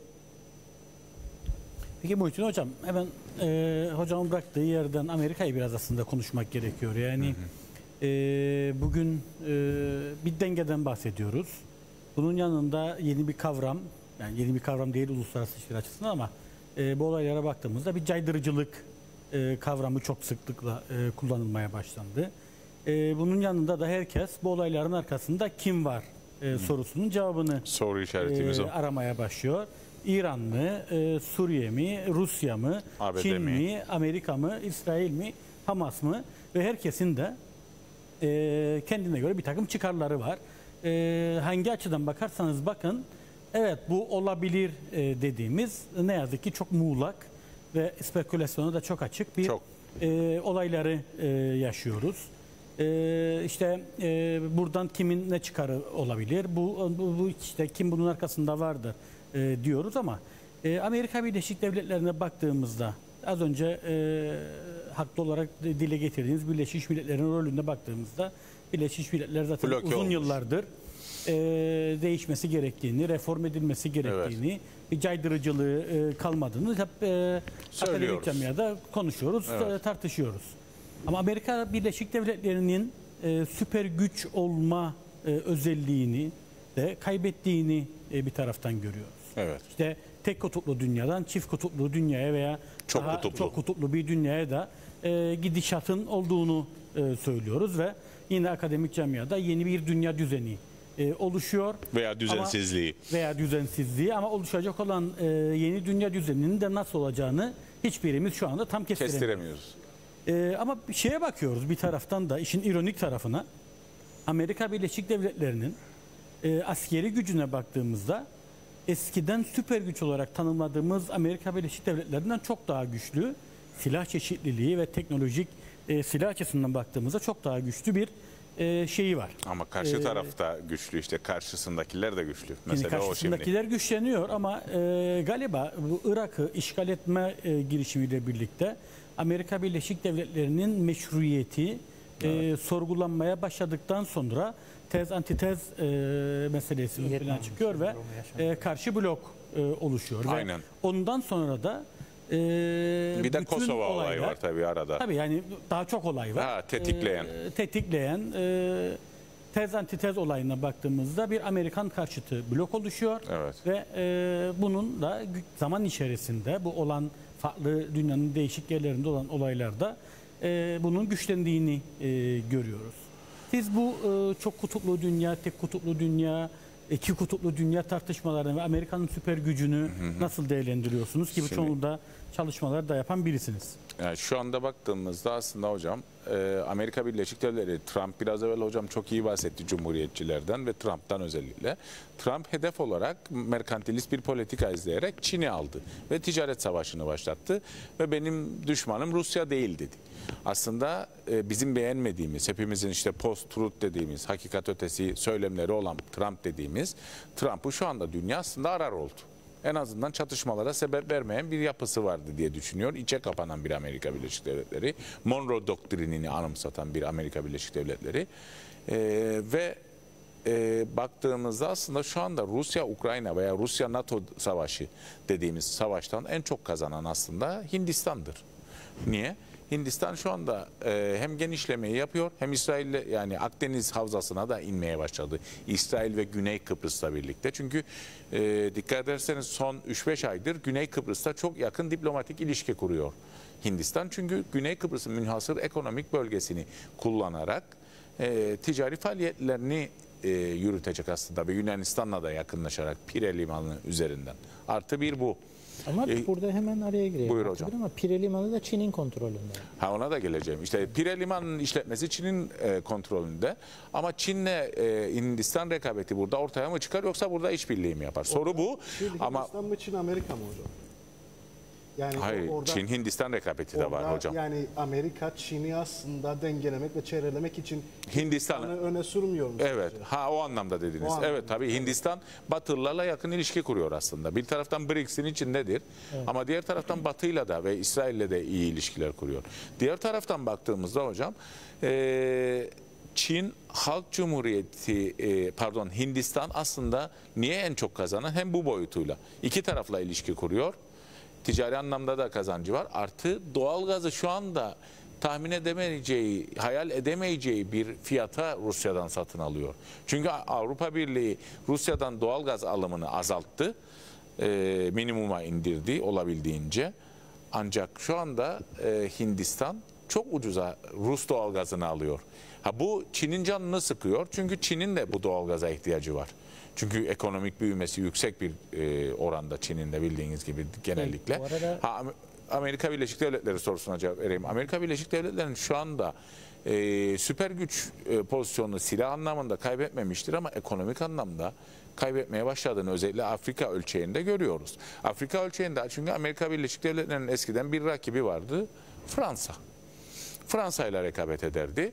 Peki Muhittin Hocam, hemen e, hocamın bıraktığı yerden Amerika'yı biraz aslında konuşmak gerekiyor. Yani hı hı. E, bugün e, bir dengeden bahsediyoruz. Bunun yanında yeni bir kavram, yani yeni bir kavram değil uluslararası ilişkiler açısından ama e, bu olaylara baktığımızda bir caydırıcılık e, kavramı çok sıklıkla e, kullanılmaya başlandı. E, bunun yanında da herkes bu olayların arkasında kim var e, sorusunun cevabını soru işaretimiz e, o. aramaya başlıyor. İran mı, e, Suriye mi, Rusya mı, A B D Çin mi? mi, Amerika mı, İsrail mi, Hamas mı ve herkesin de e, kendine göre bir takım çıkarları var. E, hangi açıdan bakarsanız bakın, evet bu olabilir e, dediğimiz ne yazık ki çok muğlak ve spekülasyona da çok açık bir Çok. E, olayları e, yaşıyoruz. E, işte e, buradan kimin ne çıkarı olabilir? Bu, bu, bu işte kim bunun arkasında vardır e, diyoruz ama e, Amerika Birleşik Devletleri'ne baktığımızda az önce e, haklı olarak dile getirdiğiniz Birleşmiş Milletler'in rolüne baktığımızda Birleşmiş Milletler zaten Bloke uzun olmuş. yıllardır e, değişmesi gerektiğini, reform edilmesi gerektiğini, evet. bir caydırıcılığı e, kalmadığını hep e, akademik camiada konuşuyoruz, evet. e, tartışıyoruz. Ama Amerika Birleşik Devletleri'nin e, süper güç olma e, özelliğini de kaybettiğini e, bir taraftan görüyoruz. Evet. İşte tek kutuplu dünyadan çift kutuplu dünyaya veya çok daha kutuplu. çok kutuplu bir dünyaya da e, gidişatın olduğunu e, söylüyoruz ve yine akademik camiada yeni bir dünya düzeni e, oluşuyor. Veya düzensizliği. Ama, veya düzensizliği ama oluşacak olan e, yeni dünya düzeninin de nasıl olacağını hiçbirimiz şu anda tam kestiremiyoruz. Kestiremiyoruz. E, ama bir şeye bakıyoruz bir taraftan da işin ironik tarafına. Amerika Birleşik Devletleri'nin e, askeri gücüne baktığımızda eskiden süper güç olarak tanımladığımız Amerika Birleşik Devletleri'nden çok daha güçlü, silah çeşitliliği ve teknolojik e, silah açısından baktığımızda çok daha güçlü bir e, şeyi var. Ama karşı Ee, tarafta güçlü, işte karşısındakiler de güçlü. Şimdi Mesela o şimdi. karşısındakiler güçleniyor ama e, galiba bu Irak'ı işgal etme e, girişimiyle birlikte Amerika Birleşik Devletleri'nin meşruiyeti e, sorgulanmaya başladıktan sonra tez antitez e, meselesi ön plana çıkıyor ve e, karşı blok e, oluşuyor. Aynen. Ve ondan sonra da e, Bir de bütün Kosova olayı olaylar- var tabii arada. Tabii yani daha çok olay var. Ha, tetikleyen. Ee, tetikleyen e, tez antitez olayına baktığımızda bir Amerikan karşıtı blok oluşuyor. Evet. Ve e, bunun da zaman içerisinde bu olan farklı dünyanın değişik yerlerinde olan olaylarda e, bunun güçlendiğini e, görüyoruz. Siz bu e, çok kutuplu dünya, tek kutuplu dünya, iki kutuplu dünya tartışmalarını ve Amerika'nın süper gücünü nasıl değerlendiriyorsunuz ki bu Şimdi- çoğunda çalışmalar da yapan birisiniz. Yani şu anda baktığımızda aslında hocam e, Amerika Birleşik Devletleri, Trump biraz evvel hocam çok iyi bahsetti cumhuriyetçilerden ve Trump'tan özellikle. Trump hedef olarak merkantilist bir politika izleyerek Çin'i aldı ve ticaret savaşını başlattı ve benim düşmanım Rusya değil dedi. Aslında e, bizim beğenmediğimiz, hepimizin işte post-truth dediğimiz, hakikat ötesi söylemleri olan Trump dediğimiz, Trump'ı şu anda dünya aslında arar oldu. En azından çatışmalara sebep vermeyen bir yapısı vardı diye düşünüyor. İçe kapanan bir Amerika Birleşik Devletleri, Monroe doktrinini anımsatan bir Amerika Birleşik Devletleri Ee, ve e, baktığımızda aslında şu anda Rusya-Ukrayna veya Rusya-NATO savaşı dediğimiz savaştan en çok kazanan aslında Hindistan'dır. Niye? Hindistan şu anda e, hem genişlemeyi yapıyor hem İsrail'le, yani Akdeniz havzasına da inmeye başladı. İsrail ve Güney Kıbrıs'la birlikte. Çünkü e, dikkat ederseniz son üç beş aydır Güney Kıbrıs'ta çok yakın diplomatik ilişki kuruyor Hindistan. Çünkü Güney Kıbrıs'ın münhasır ekonomik bölgesini kullanarak e, ticari faaliyetlerini e, yürütecek aslında ve Yunanistan'la da yakınlaşarak Pire Limanı üzerinden. Artı bir bu. Ama E, burada hemen araya gireyim. buyur Hakkıdır hocam. Ama Pire Limanı da Çin'in kontrolünde. Ha, ona da geleceğim. İşte Pire Limanı'nın işletmesi Çin'in e, kontrolünde. Ama Çin'le e, Hindistan rekabeti burada ortaya mı çıkar yoksa burada işbirliği mi yapar? Soru bu. Çin, Ama Hindistan mı Çin, Amerika mı hocam? Yani hayır, orada, Çin Hindistan rekabeti de var orada hocam. Yani Amerika Çin'i aslında dengelemek ve çevrelemek için Hindistan'ı Hindistan'ı öne sürmüyor mu? Evet, sizce? ha o anlamda dediniz. O anlamda. Evet tabii Hindistan Batılılarla yakın ilişki kuruyor aslında. Bir taraftan BRICS'in içindedir ama diğer taraftan Batı'yla da ve İsrail'le de iyi ilişkiler kuruyor. Diğer taraftan baktığımızda hocam e, Çin Halk Cumhuriyeti e, pardon Hindistan aslında niye en çok kazanan? Hem bu boyutuyla iki tarafla ilişki kuruyor. Ticari anlamda da kazancı var. Artı doğalgazı şu anda tahmin edemeyeceği, hayal edemeyeceği bir fiyata Rusya'dan satın alıyor. Çünkü Avrupa Birliği Rusya'dan doğalgaz alımını azalttı. E, minimuma indirdi olabildiğince. Ancak şu anda e, Hindistan çok ucuza Rus doğalgazını alıyor. Ha, bu Çin'in canını sıkıyor. Çünkü Çin'in de bu doğalgaza ihtiyacı var. Çünkü ekonomik büyümesi yüksek bir e, oranda Çin'in de bildiğiniz gibi genellikle. bu arada- Ha, Amerika Birleşik Devletleri sorusuna cevap vereyim. Amerika Birleşik Devletleri'nin şu anda e, süper güç e, pozisyonunu silah anlamında kaybetmemiştir ama ekonomik anlamda kaybetmeye başladığını özellikle Afrika ölçeğinde görüyoruz. Afrika ölçeğinde çünkü Amerika Birleşik Devletleri'nin eskiden bir rakibi vardı, Fransa. Fransa ile rekabet ederdi.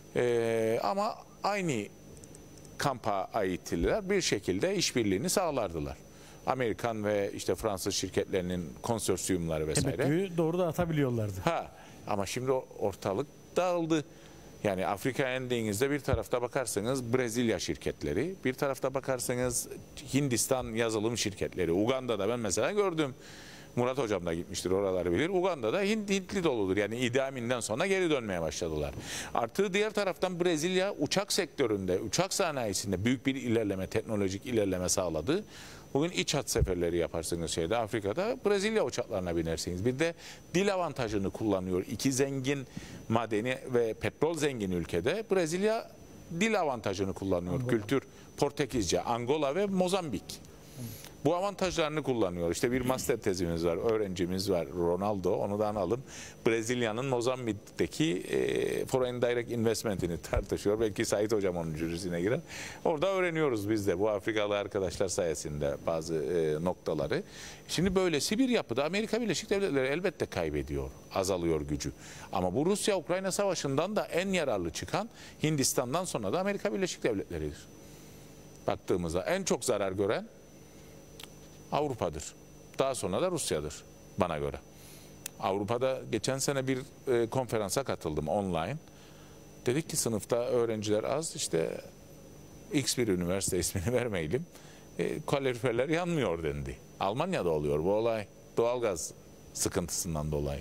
E, ama aynı kampa aittiler, bir şekilde işbirliğini sağlardılar. Amerikan ve işte Fransız şirketlerinin konsorsiyumları vesaire. Temettüyü doğru da atabiliyorlardı. Ha, ama şimdi o ortalık dağıldı. Yani Afrika'ya indiğinizde bir tarafta bakarsanız Brezilya şirketleri, bir tarafta bakarsanız Hindistan yazılım şirketleri. Uganda'da ben mesela gördüm. Murat hocam da gitmiştir, oraları bilir. Uganda'da Hint, Hintli doludur. Yani Idi Amin'den sonra geri dönmeye başladılar. Artı diğer taraftan Brezilya uçak sektöründe, uçak sanayisinde büyük bir ilerleme, teknolojik ilerleme sağladı. Bugün iç hat seferleri yaparsınız şeyde Afrika'da, Brezilya uçaklarına binersiniz. Bir de dil avantajını kullanıyor. İki zengin madeni ve petrol zengin ülkede Brezilya dil avantajını kullanıyor. Angola. Kültür, Portekizce, Angola ve Mozambik. Bu avantajlarını kullanıyor. İşte bir master tezimiz var, öğrencimiz var, Ronaldo, onu da analım. Brezilya'nın Mozambik'teki e, Foreign Direct Investment'ini tartışıyor. Belki Sait Hocam onun jürisine girer. Orada öğreniyoruz biz de bu Afrikalı arkadaşlar sayesinde bazı e, noktaları. Şimdi böylesi bir yapıda Amerika Birleşik Devletleri elbette kaybediyor, azalıyor gücü. Ama bu Rusya-Ukrayna savaşından da en yararlı çıkan Hindistan'dan sonra da Amerika Birleşik Devletleri'dir. Baktığımızda en çok zarar gören Avrupa'dır. Daha sonra da Rusya'dır bana göre. Avrupa'da geçen sene bir e, konferansa katıldım online. Dedik ki sınıfta öğrenciler az, işte X bir üniversite ismini vermeyelim. E, kaloriferler yanmıyor dendi. Almanya'da oluyor bu olay. Doğalgaz sıkıntısından dolayı.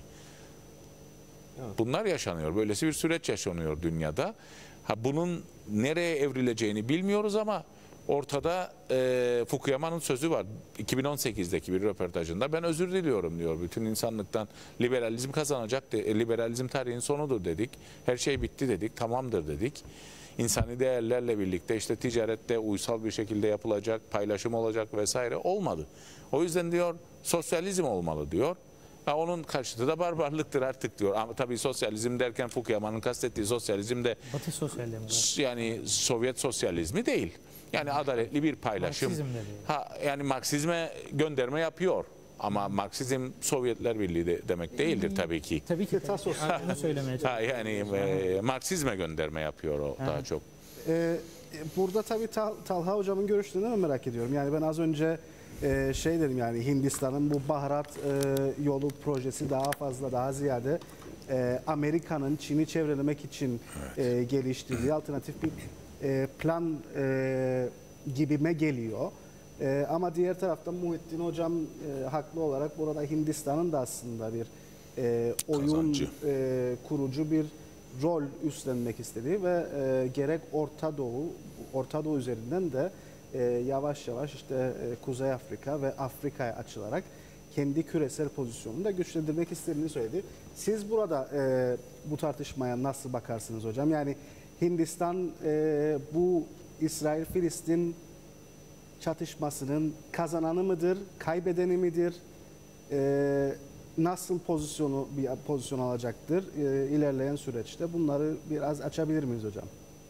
Evet. Bunlar yaşanıyor. Böylesi bir süreç yaşanıyor dünyada. Ha, bunun nereye evrileceğini bilmiyoruz ama ortada e, Fukuyama'nın sözü var. iki bin on sekizdeki bir röportajında ben özür diliyorum diyor. Bütün insanlıktan liberalizm kazanacak. De, e, liberalizm tarihin sonudur dedik. Her şey bitti dedik. Tamamdır dedik. İnsani değerlerle birlikte işte ticarette uysal bir şekilde yapılacak, paylaşım olacak vesaire olmadı. O yüzden diyor sosyalizm olmalı diyor. Ha, onun karşıtı da barbarlıktır artık diyor. Ama tabii sosyalizm derken Fukuyama'nın kastettiği sosyalizm de Batı sosyalizmi. yani Sovyet sosyalizmi değil. Yani adaletli bir paylaşım. Marksizm de değil. Ha, yani Marksizme gönderme yapıyor. Ama Marksizm Sovyetler Birliği de demek değildir tabii ki. Tabii ki. Kıta sosyal- Tabii, onu söylemeye Ha, yani e, Marksizme gönderme yapıyor o daha çok. Ee, burada tabii Tal- Talha hocamın görüşlerini de merak ediyorum. Yani ben az önce e, şey dedim, yani Hindistan'ın bu baharat e, yolu projesi daha fazla, daha ziyade e, Amerika'nın Çin'i çevrelemek için e, geliştirdiği alternatif bir e, plan e, gibime geliyor. E, ama diğer taraftan Muhittin hocam e, haklı olarak burada Hindistan'ın da aslında bir e, oyun Kazancı. e, kurucu bir rol üstlenmek istediği ve e, gerek Orta Doğu, Orta Doğu üzerinden de e, yavaş yavaş işte e, Kuzey Afrika ve Afrika'ya açılarak kendi küresel pozisyonunu da güçlendirmek istediğini söyledi. Siz burada e, bu tartışmaya nasıl bakarsınız hocam? Yani Hindistan e, bu İsrail-Filistin çatışmasının kazananı mıdır, kaybedeni midir? E, nasıl pozisyonu bir pozisyon alacaktır e, ilerleyen süreçte? Bunları biraz açabilir miyiz hocam?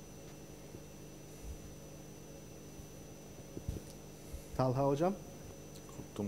Talha hocam? Koptu mu?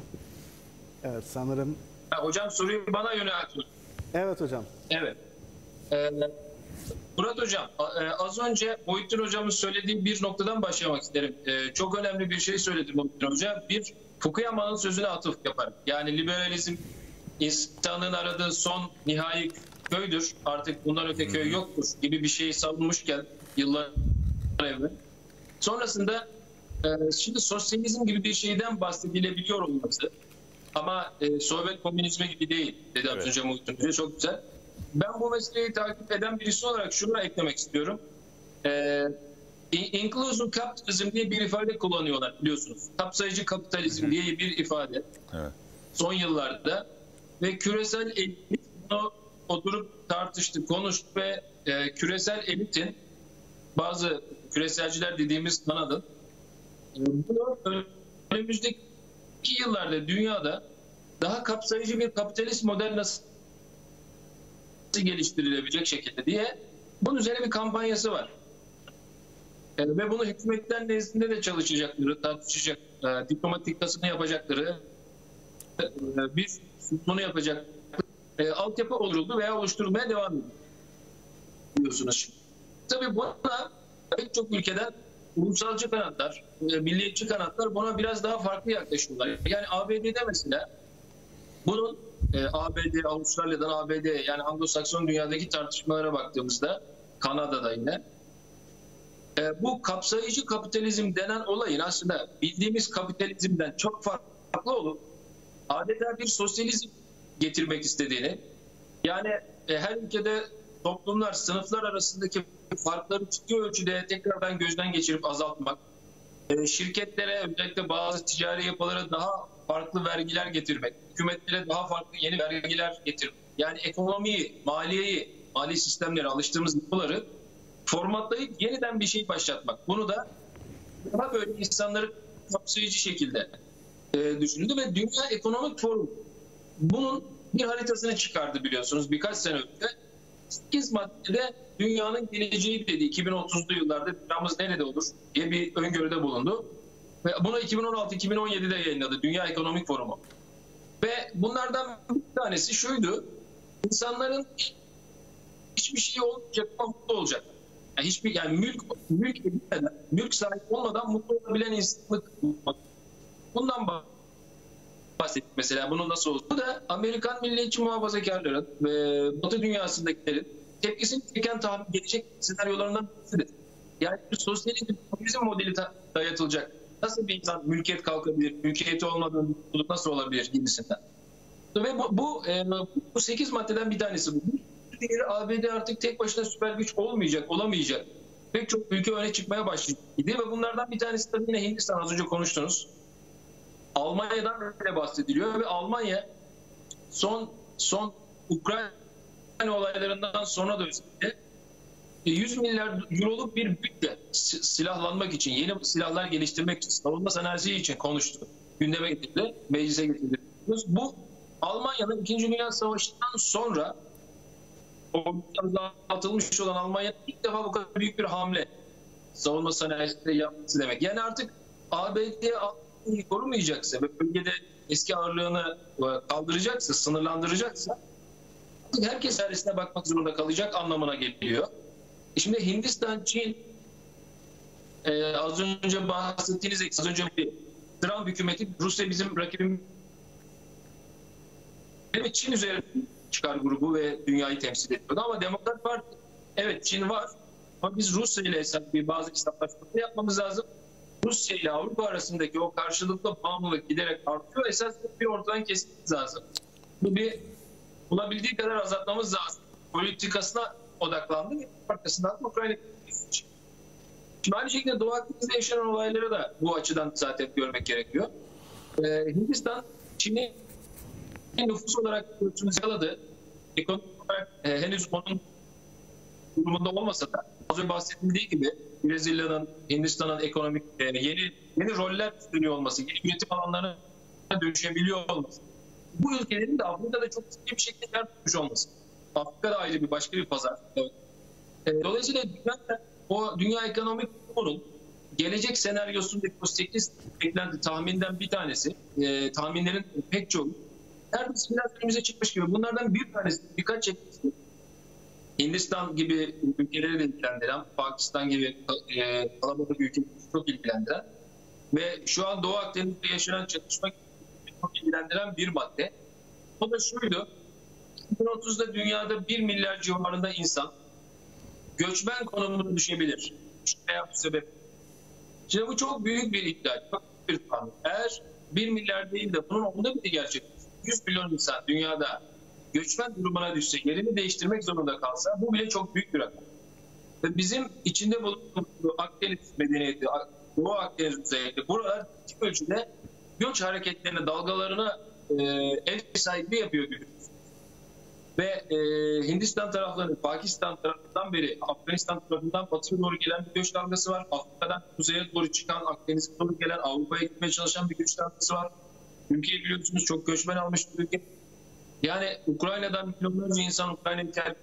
Evet sanırım. Ha, hocam soruyu bana yöneltiyor. Evet hocam. Evet. Ee, Murat Hocam, a- e, az önce Muhittin Hocam'ın söylediği bir noktadan başlamak isterim. Ee, çok önemli bir şey söyledi Muhittin Hoca. Bir, Fukuyama'nın sözüne atıf yapar. Yani liberalizm insanın aradığı son nihai köydür. Artık bundan öte köy yoktur gibi bir şeyi savunmuşken yıllar evvel. Sonrasında e, şimdi sosyalizm gibi bir şeyden bahsedilebiliyor olması. Ama e, Sovyet komünizmi gibi değil dedi az Evet. önce Muhittin Hoca. Çok güzel. Ben bu meseleyi takip eden birisi olarak şunu eklemek istiyorum. Ee, inclusive capitalism diye bir ifade kullanıyorlar biliyorsunuz. Kapsayıcı kapitalizm diye bir ifade. Evet. Son yıllarda ve küresel elit bunu oturup tartıştı, konuştu ve e, küresel elitin, bazı küreselciler dediğimiz kanadın e, bunu önümüzdeki yıllarda dünyada daha kapsayıcı bir kapitalist model nasıl geliştirilebilecek şekilde diye bunun üzerine bir kampanyası var. E, ve bunu hükümetler nezdinde de çalışacakları, tartışacak, e, diplomatikasını yapacakları, e, bir bunu yapacak e, altyapı oluşturuldu veya oluşturulmaya devam ediyor. Biliyorsunuz. Tabii buna pek çok ülkeden ulusalcı kanatlar, e, milliyetçi kanatlar buna biraz daha farklı yaklaşıyorlar. Yani A B D'de mesela bunun e, A B D, Avustralya'dan A B D yani Anglo-Sakson dünyadaki tartışmalara baktığımızda, Kanada'da yine e, bu kapsayıcı kapitalizm denen olayın aslında bildiğimiz kapitalizmden çok farklı olup adeta bir sosyalizm getirmek istediğini, yani e, her ülkede toplumlar, sınıflar arasındaki farkları ciddi ölçüde tekrardan gözden geçirip azaltmak, e, şirketlere, özellikle bazı ticari yapılara daha farklı vergiler getirmek, hükümetlere daha farklı yeni vergiler getirmek. Yani ekonomiyi, maliyeyi, mali sistemleri, alıştığımız yapıları formatlayıp yeniden bir şey başlatmak. Bunu da daha böyle insanları kapsayıcı şekilde e, düşünüldü ve Dünya Ekonomik Forum bunun bir haritasını çıkardı biliyorsunuz birkaç sene önce. sekiz maddede dünyanın geleceği dedi. iki bin otuzlu yıllarda dünyamız nerede olur diye bir öngörüde bulundu. Ve bunu iki bin on altı iki bin on yedi'de yayınladı Dünya Ekonomik Forumu. Ve bunlardan bir tanesi şuydu. İnsanların hiçbir şey olmayacak ama mutlu olacak. Yani hiçbir yani mülk mülk edilmeden, mülk sahibi olmadan mutlu olabilen insanlık. Bundan bahsettik mesela. Bunun nasıl oldu? Bu da Amerikan milliyetçi muhafazakarların ve Batı dünyasındakilerin tepkisini çeken tahmin gelecek senaryolarından birisidir. Yani bir sosyalist komünizm modeli dayatılacak. Nasıl bir insan mülkiyet kalkabilir, mülkiyeti olmadan mutluluk nasıl olabilir gibisinden. Ve bu, bu, e, bu sekiz maddeden bir tanesi bu. Diğeri A B D artık tek başına süper güç olmayacak, olamayacak. Pek çok ülke öne çıkmaya başladı. Ve bunlardan bir tanesi de yine Hindistan, az önce konuştunuz. Almanya'dan bile bahsediliyor ve Almanya son son Ukrayna olaylarından sonra da özellikle yüz milyar euroluk bir bütçe silahlanmak için, yeni silahlar geliştirmek için, savunma sanayisi için konuştu. Gündeme getirdi, meclise getirdi. Bu Almanya'nın İkinci Dünya Savaşı'ndan sonra atılmış olan Almanya ilk defa bu kadar büyük bir hamle savunma sanayisinde yapması demek. Yani artık A B D'ye korumayacaksa ve bölgede eski ağırlığını kaldıracaksa, sınırlandıracaksa herkes çaresine bakmak zorunda kalacak anlamına geliyor. Şimdi Hindistan, Çin, e, az önce bahsettiğiniz, az önce bir Trump hükümeti, Rusya bizim rakibimiz, evet, Çin üzerinde çıkar grubu ve dünyayı temsil ediyordu ama Demokrat Parti, evet Çin var ama biz Rusya ile hesap bir bazı hesaplaşmalar yapmamız lazım. Rusya ile Avrupa arasındaki o karşılıklı bağımlılık giderek artıyor. Esas bir ortadan kesmemiz lazım. Bu bir bulabildiği kadar azaltmamız lazım. Politikasına odaklandı ve arkasından da Ukrayna. Şimdi aynı şekilde Doğu Akdeniz'de yaşanan olayları da bu açıdan zaten görmek gerekiyor. Ee, Hindistan, Çin'i nüfus olarak ölçümünü yakaladı. Ekonomik olarak e, henüz onun durumunda olmasa da az önce bahsedildiği gibi Brezilya'nın, Hindistan'ın ekonomik e, yeni yeni roller üstleniyor olması, yeni üretim alanlarına dönüşebiliyor olması. Bu ülkelerin de Afrika'da çok ciddi bir şekilde yer tutmuş olması. Afrika'da ayrı bir başka bir pazar. Evet. E, dolayısıyla dünya, o Dünya Ekonomik Forum'un gelecek senaryosundaki o sekiz beklenti tahminden bir tanesi, e, tahminlerin pek çoğu neredeyse biraz önümüze çıkmış gibi. Bunlardan bir tanesi, birkaç etkisi Hindistan gibi ülkeleri de ilgilendiren, Pakistan gibi e, kalabalık ülkeleri çok ilgilendiren ve şu an Doğu Akdeniz'de yaşanan çatışma çok ilgilendiren bir madde. O da şuydu: iki bin otuzda dünyada bir milyar civarında insan göçmen konumuna düşebilir. Veya bu sebep. Şimdi bu çok büyük bir iddia, çok büyük bir tahmin. Eğer bir milyar değil de bunun onda biri gerçekleşir, yüz milyon insan dünyada göçmen durumuna düşse, yerini değiştirmek zorunda kalsa bu bile çok büyük bir rakam. Ve bizim içinde bulunduğumuz Akdeniz medeniyeti, Doğu Akdeniz özellikle buralar ciddi ölçüde göç hareketlerine, dalgalarına e, ev sahipliği yapıyor gibi. Ve e, Hindistan tarafları, Pakistan tarafından beri, Afganistan tarafından batıya doğru gelen bir göç dalgası var. Afrika'dan kuzeye doğru çıkan, Akdeniz'e doğru gelen, Avrupa'ya gitmeye çalışan bir göç dalgası var. Ülkeyi biliyorsunuz çok göçmen almış bir ülke. Yani Ukrayna'dan milyonlarca insan Ukrayna'ya terk.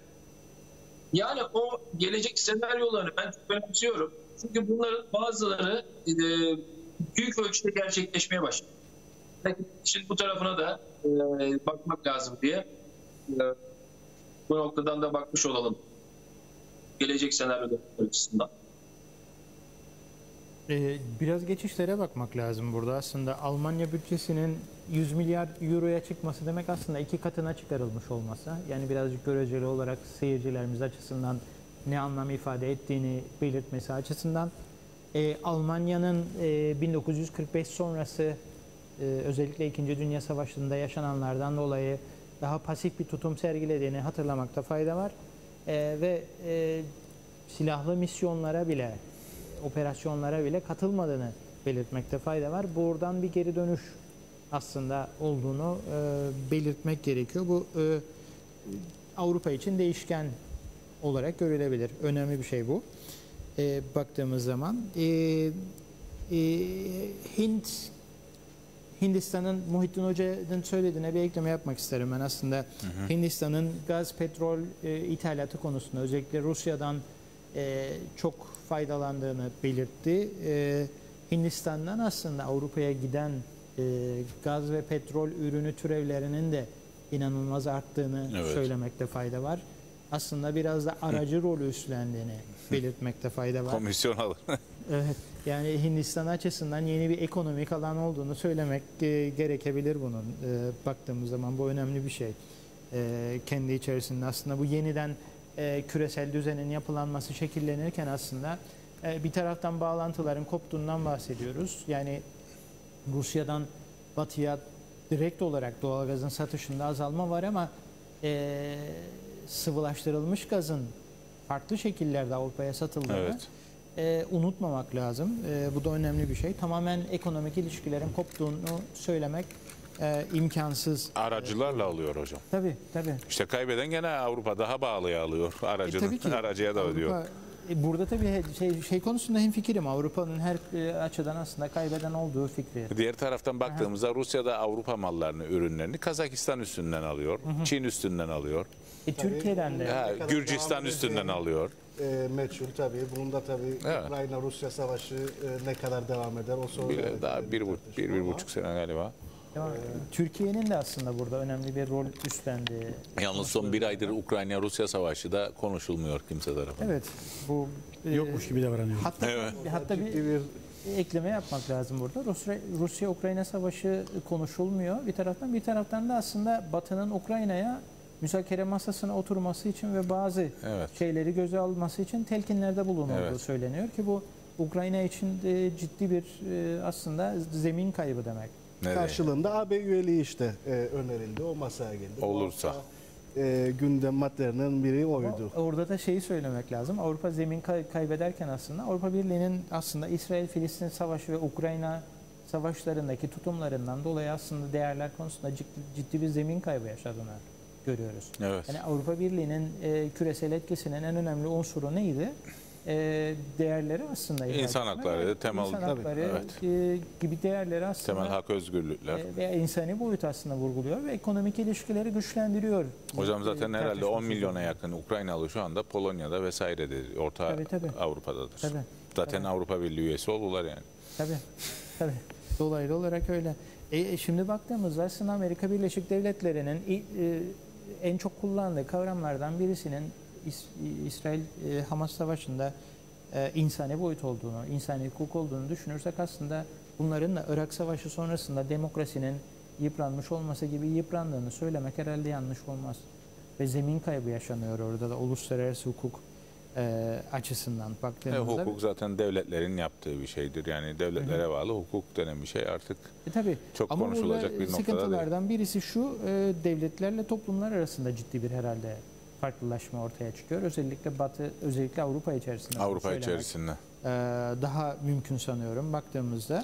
Yani o gelecek senaryolarını ben çok önemsiyorum. Çünkü bunların bazıları e, büyük ölçüde gerçekleşmeye başladı. Şimdi bu tarafına da e, bakmak lazım diye e, bu noktadan da bakmış olalım. Gelecek senaryolar açısından. Ee, biraz geçişlere bakmak lazım burada. Aslında Almanya bütçesinin yüz milyar euroya çıkması demek aslında iki katına çıkarılmış olması. Yani birazcık göreceli olarak seyircilerimiz açısından ne anlam ifade ettiğini belirtmesi açısından. Ee, Almanya'nın e, bin dokuz yüz kırk beş sonrası e, özellikle İkinci Dünya Savaşı'nda yaşananlardan dolayı daha pasif bir tutum sergilediğini hatırlamakta fayda var. E, ve e, silahlı misyonlara bile, operasyonlara bile katılmadığını belirtmekte fayda var. Buradan bir geri dönüş aslında olduğunu e, belirtmek gerekiyor. Bu e, Avrupa için değişken olarak görülebilir. Önemli bir şey bu. E, baktığımız zaman e, e, Hint Hindistan'ın, Muhittin Hoca'nın söylediğine bir ekleme yapmak isterim ben aslında. Hı hı. Hindistan'ın gaz, petrol e, ithalatı konusunda özellikle Rusya'dan e, çok faydalandığını belirtti. E, Hindistan'dan aslında Avrupa'ya giden e, gaz ve petrol ürünü türevlerinin de inanılmaz arttığını evet. söylemekte fayda var. Aslında biraz da aracı rolü üstlendiğini belirtmekte fayda var. Komisyon alır. Evet. Yani Hindistan açısından yeni bir ekonomik alan olduğunu söylemek e, gerekebilir bunun. E, baktığımız zaman bu önemli bir şey. E, kendi içerisinde aslında bu yeniden e, küresel düzenin yapılanması şekillenirken aslında e, bir taraftan bağlantıların koptuğundan bahsediyoruz. Yani Rusya'dan batıya direkt olarak doğalgazın satışında azalma var ama e, sıvılaştırılmış gazın farklı şekillerde Avrupa'ya satıldığını evet. e, unutmamak lazım. E, bu da önemli bir şey. Tamamen ekonomik ilişkilerin koptuğunu söylemek e, imkansız. Aracılarla alıyor hocam. Tabii tabii. İşte kaybeden gene Avrupa daha bağlıya alıyor aracını. E, aracıya da Avrupa, ödüyor. E, burada tabii şey, şey konusunda hemfikirim. Avrupa'nın her e, açıdan aslında kaybeden olduğu fikri. Diğer taraftan baktığımızda Aha. Rusya'da Avrupa mallarını, ürünlerini Kazakistan üstünden alıyor. Hı hı. Çin üstünden alıyor. E, Türkiye'den de. Ha, Gürcistan üstünden alıyor. E, meçhul tabii. Bunda tabii evet. Ukrayna-Rusya savaşı e, ne kadar devam eder o soru. Bir, daha bir, bir, bir, bir buçuk sene galiba. Ee, Türkiye'nin de aslında burada önemli bir rol üstlendiği. Yalnız son bir aydır Ukrayna-Rusya savaşı da konuşulmuyor kimse tarafından. Evet. Bu e, yokmuş gibi davranıyor. Hatta, evet. hatta bir, bir ekleme yapmak lazım burada. Rusya-Ukrayna savaşı konuşulmuyor bir taraftan. Bir taraftan da aslında Batı'nın Ukrayna'ya müzakere masasına oturması için ve bazı evet. şeyleri göze alması için telkinlerde bulunulduğu evet. söyleniyor ki bu Ukrayna için de ciddi bir aslında zemin kaybı demek. Nereye? Karşılığında A B üyeliği işte e, önerildi, o masaya geldi. Olursa. Hafta, e, gündem maddelerinin biri oydu. O, orada da şeyi söylemek lazım. Avrupa zemin kay- kaybederken aslında Avrupa Birliği'nin aslında İsrail-Filistin savaşı ve Ukrayna savaşlarındaki tutumlarından dolayı aslında değerler konusunda ciddi, ciddi bir zemin kaybı yaşadığını görüyoruz. Evet. Yani Avrupa Birliği'nin e, küresel etkisinin en önemli unsuru neydi? E, değerleri aslında. İnsan hakları, temel insan hakları evet. e, gibi değerleri aslında. Temel hak özgürlükler. E, veya insani boyut aslında vurguluyor ve ekonomik ilişkileri güçlendiriyor. Hocam zaten e, herhalde on milyona yakın Ukraynalı şu anda Polonya'da vesairedir. Orta tabii, tabii. Avrupa'dadır. Tabii, zaten tabii. Avrupa Birliği üyesi oldular yani. Tabii. Tabii. Dolaylı olarak öyle. E, şimdi baktığımızda aslında Amerika Birleşik Devletleri'nin e, en çok kullandığı kavramlardan birisinin İsrail-Hamas savaşında e, insani boyut olduğunu, insani hukuk olduğunu düşünürsek aslında bunların da Irak Savaşı sonrasında demokrasinin yıpranmış olması gibi yıprandığını söylemek herhalde yanlış olmaz. Ve zemin kaybı yaşanıyor orada da uluslararası hukuk e, açısından baktığımızda. E, hukuk zaten devletlerin yaptığı bir şeydir. Yani devletlere hı-hı. bağlı hukuk denen bir şey artık e, tabii. çok ama konuşulacak bir noktada değil. Sıkıntılardan birisi şu, e, devletlerle toplumlar arasında ciddi bir herhalde farklılaşma ortaya çıkıyor. Özellikle Batı, özellikle Avrupa içerisinde. Avrupa içerisinde. Daha mümkün sanıyorum baktığımızda.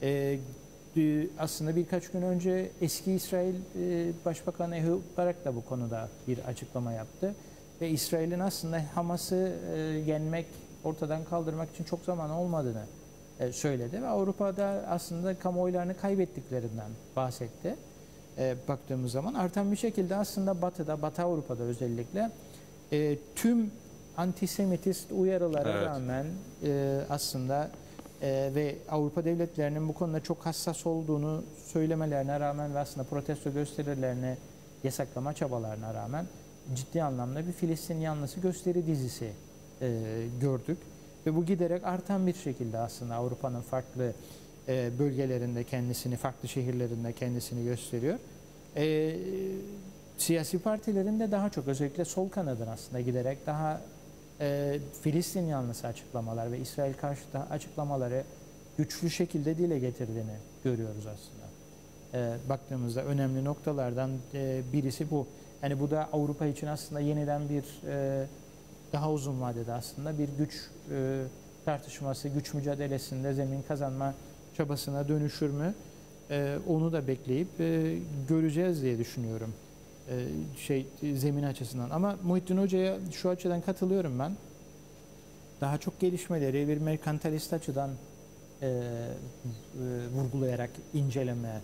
Aslında birkaç gün önce eski İsrail Başbakanı Ehud Barak da bu konuda bir açıklama yaptı. Ve İsrail'in aslında Hamas'ı yenmek, ortadan kaldırmak için çok zaman olmadığını söyledi. Ve Avrupa'da aslında kamuoylarını kaybettiklerinden bahsetti. E, baktığımız zaman artan bir şekilde aslında Batı'da, Batı Avrupa'da özellikle e, tüm antisemitist uyarılara evet. rağmen e, aslında e, ve Avrupa devletlerinin bu konuda çok hassas olduğunu söylemelerine rağmen ve aslında protesto gösterilerini yasaklama çabalarına rağmen ciddi anlamda bir Filistin yanlısı gösteri dizisi e, gördük. Ve bu giderek artan bir şekilde aslında Avrupa'nın farklı bölgelerinde kendisini, farklı şehirlerinde kendisini gösteriyor. E, siyasi partilerin de daha çok özellikle sol kanadın aslında giderek daha e, Filistin yanlısı açıklamalar ve İsrail karşıtı açıklamaları güçlü şekilde dile getirdiğini görüyoruz aslında. E, baktığımızda önemli noktalardan e, birisi bu. Yani bu da Avrupa için aslında yeniden bir e, daha uzun vadede aslında bir güç e, tartışması, güç mücadelesinde zemin kazanma çabasına dönüşür mü? Ee, onu da bekleyip e, göreceğiz diye düşünüyorum. Ee, şey zemin açısından. Ama Muhittin Hoca'ya şu açıdan katılıyorum ben. Daha çok gelişmeleri bir merkantilist açıdan e, e, vurgulayarak inceleme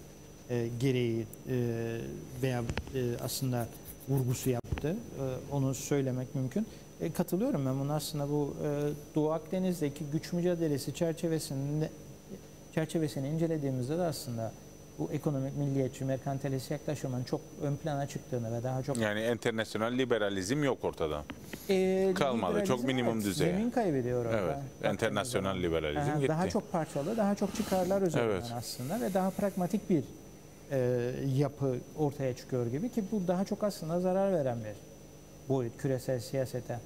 e, gereği e, veya e, aslında vurgusu yaptı. E, onu söylemek mümkün. E, katılıyorum ben buna. Aslında bu e, Doğu Akdeniz'deki güç mücadelesi çerçevesinde çerçevesini incelediğimizde de aslında bu ekonomik, milliyetçi, merkantilist yaklaşımın çok ön plana çıktığını ve daha çok... Yani internasyonel liberalizm yok ortada. E, Kalmadı. Çok minimum evet, düzey. Zemin kaybediyor orada. Evet. Internasyonel liberalizm Aha, gitti. Daha çok parçalı, daha çok çıkarlar üzerinden Evet. aslında ve daha pragmatik bir e, yapı ortaya çıkıyor gibi ki bu daha çok aslında zarar veren bir boyut küresel siyasete.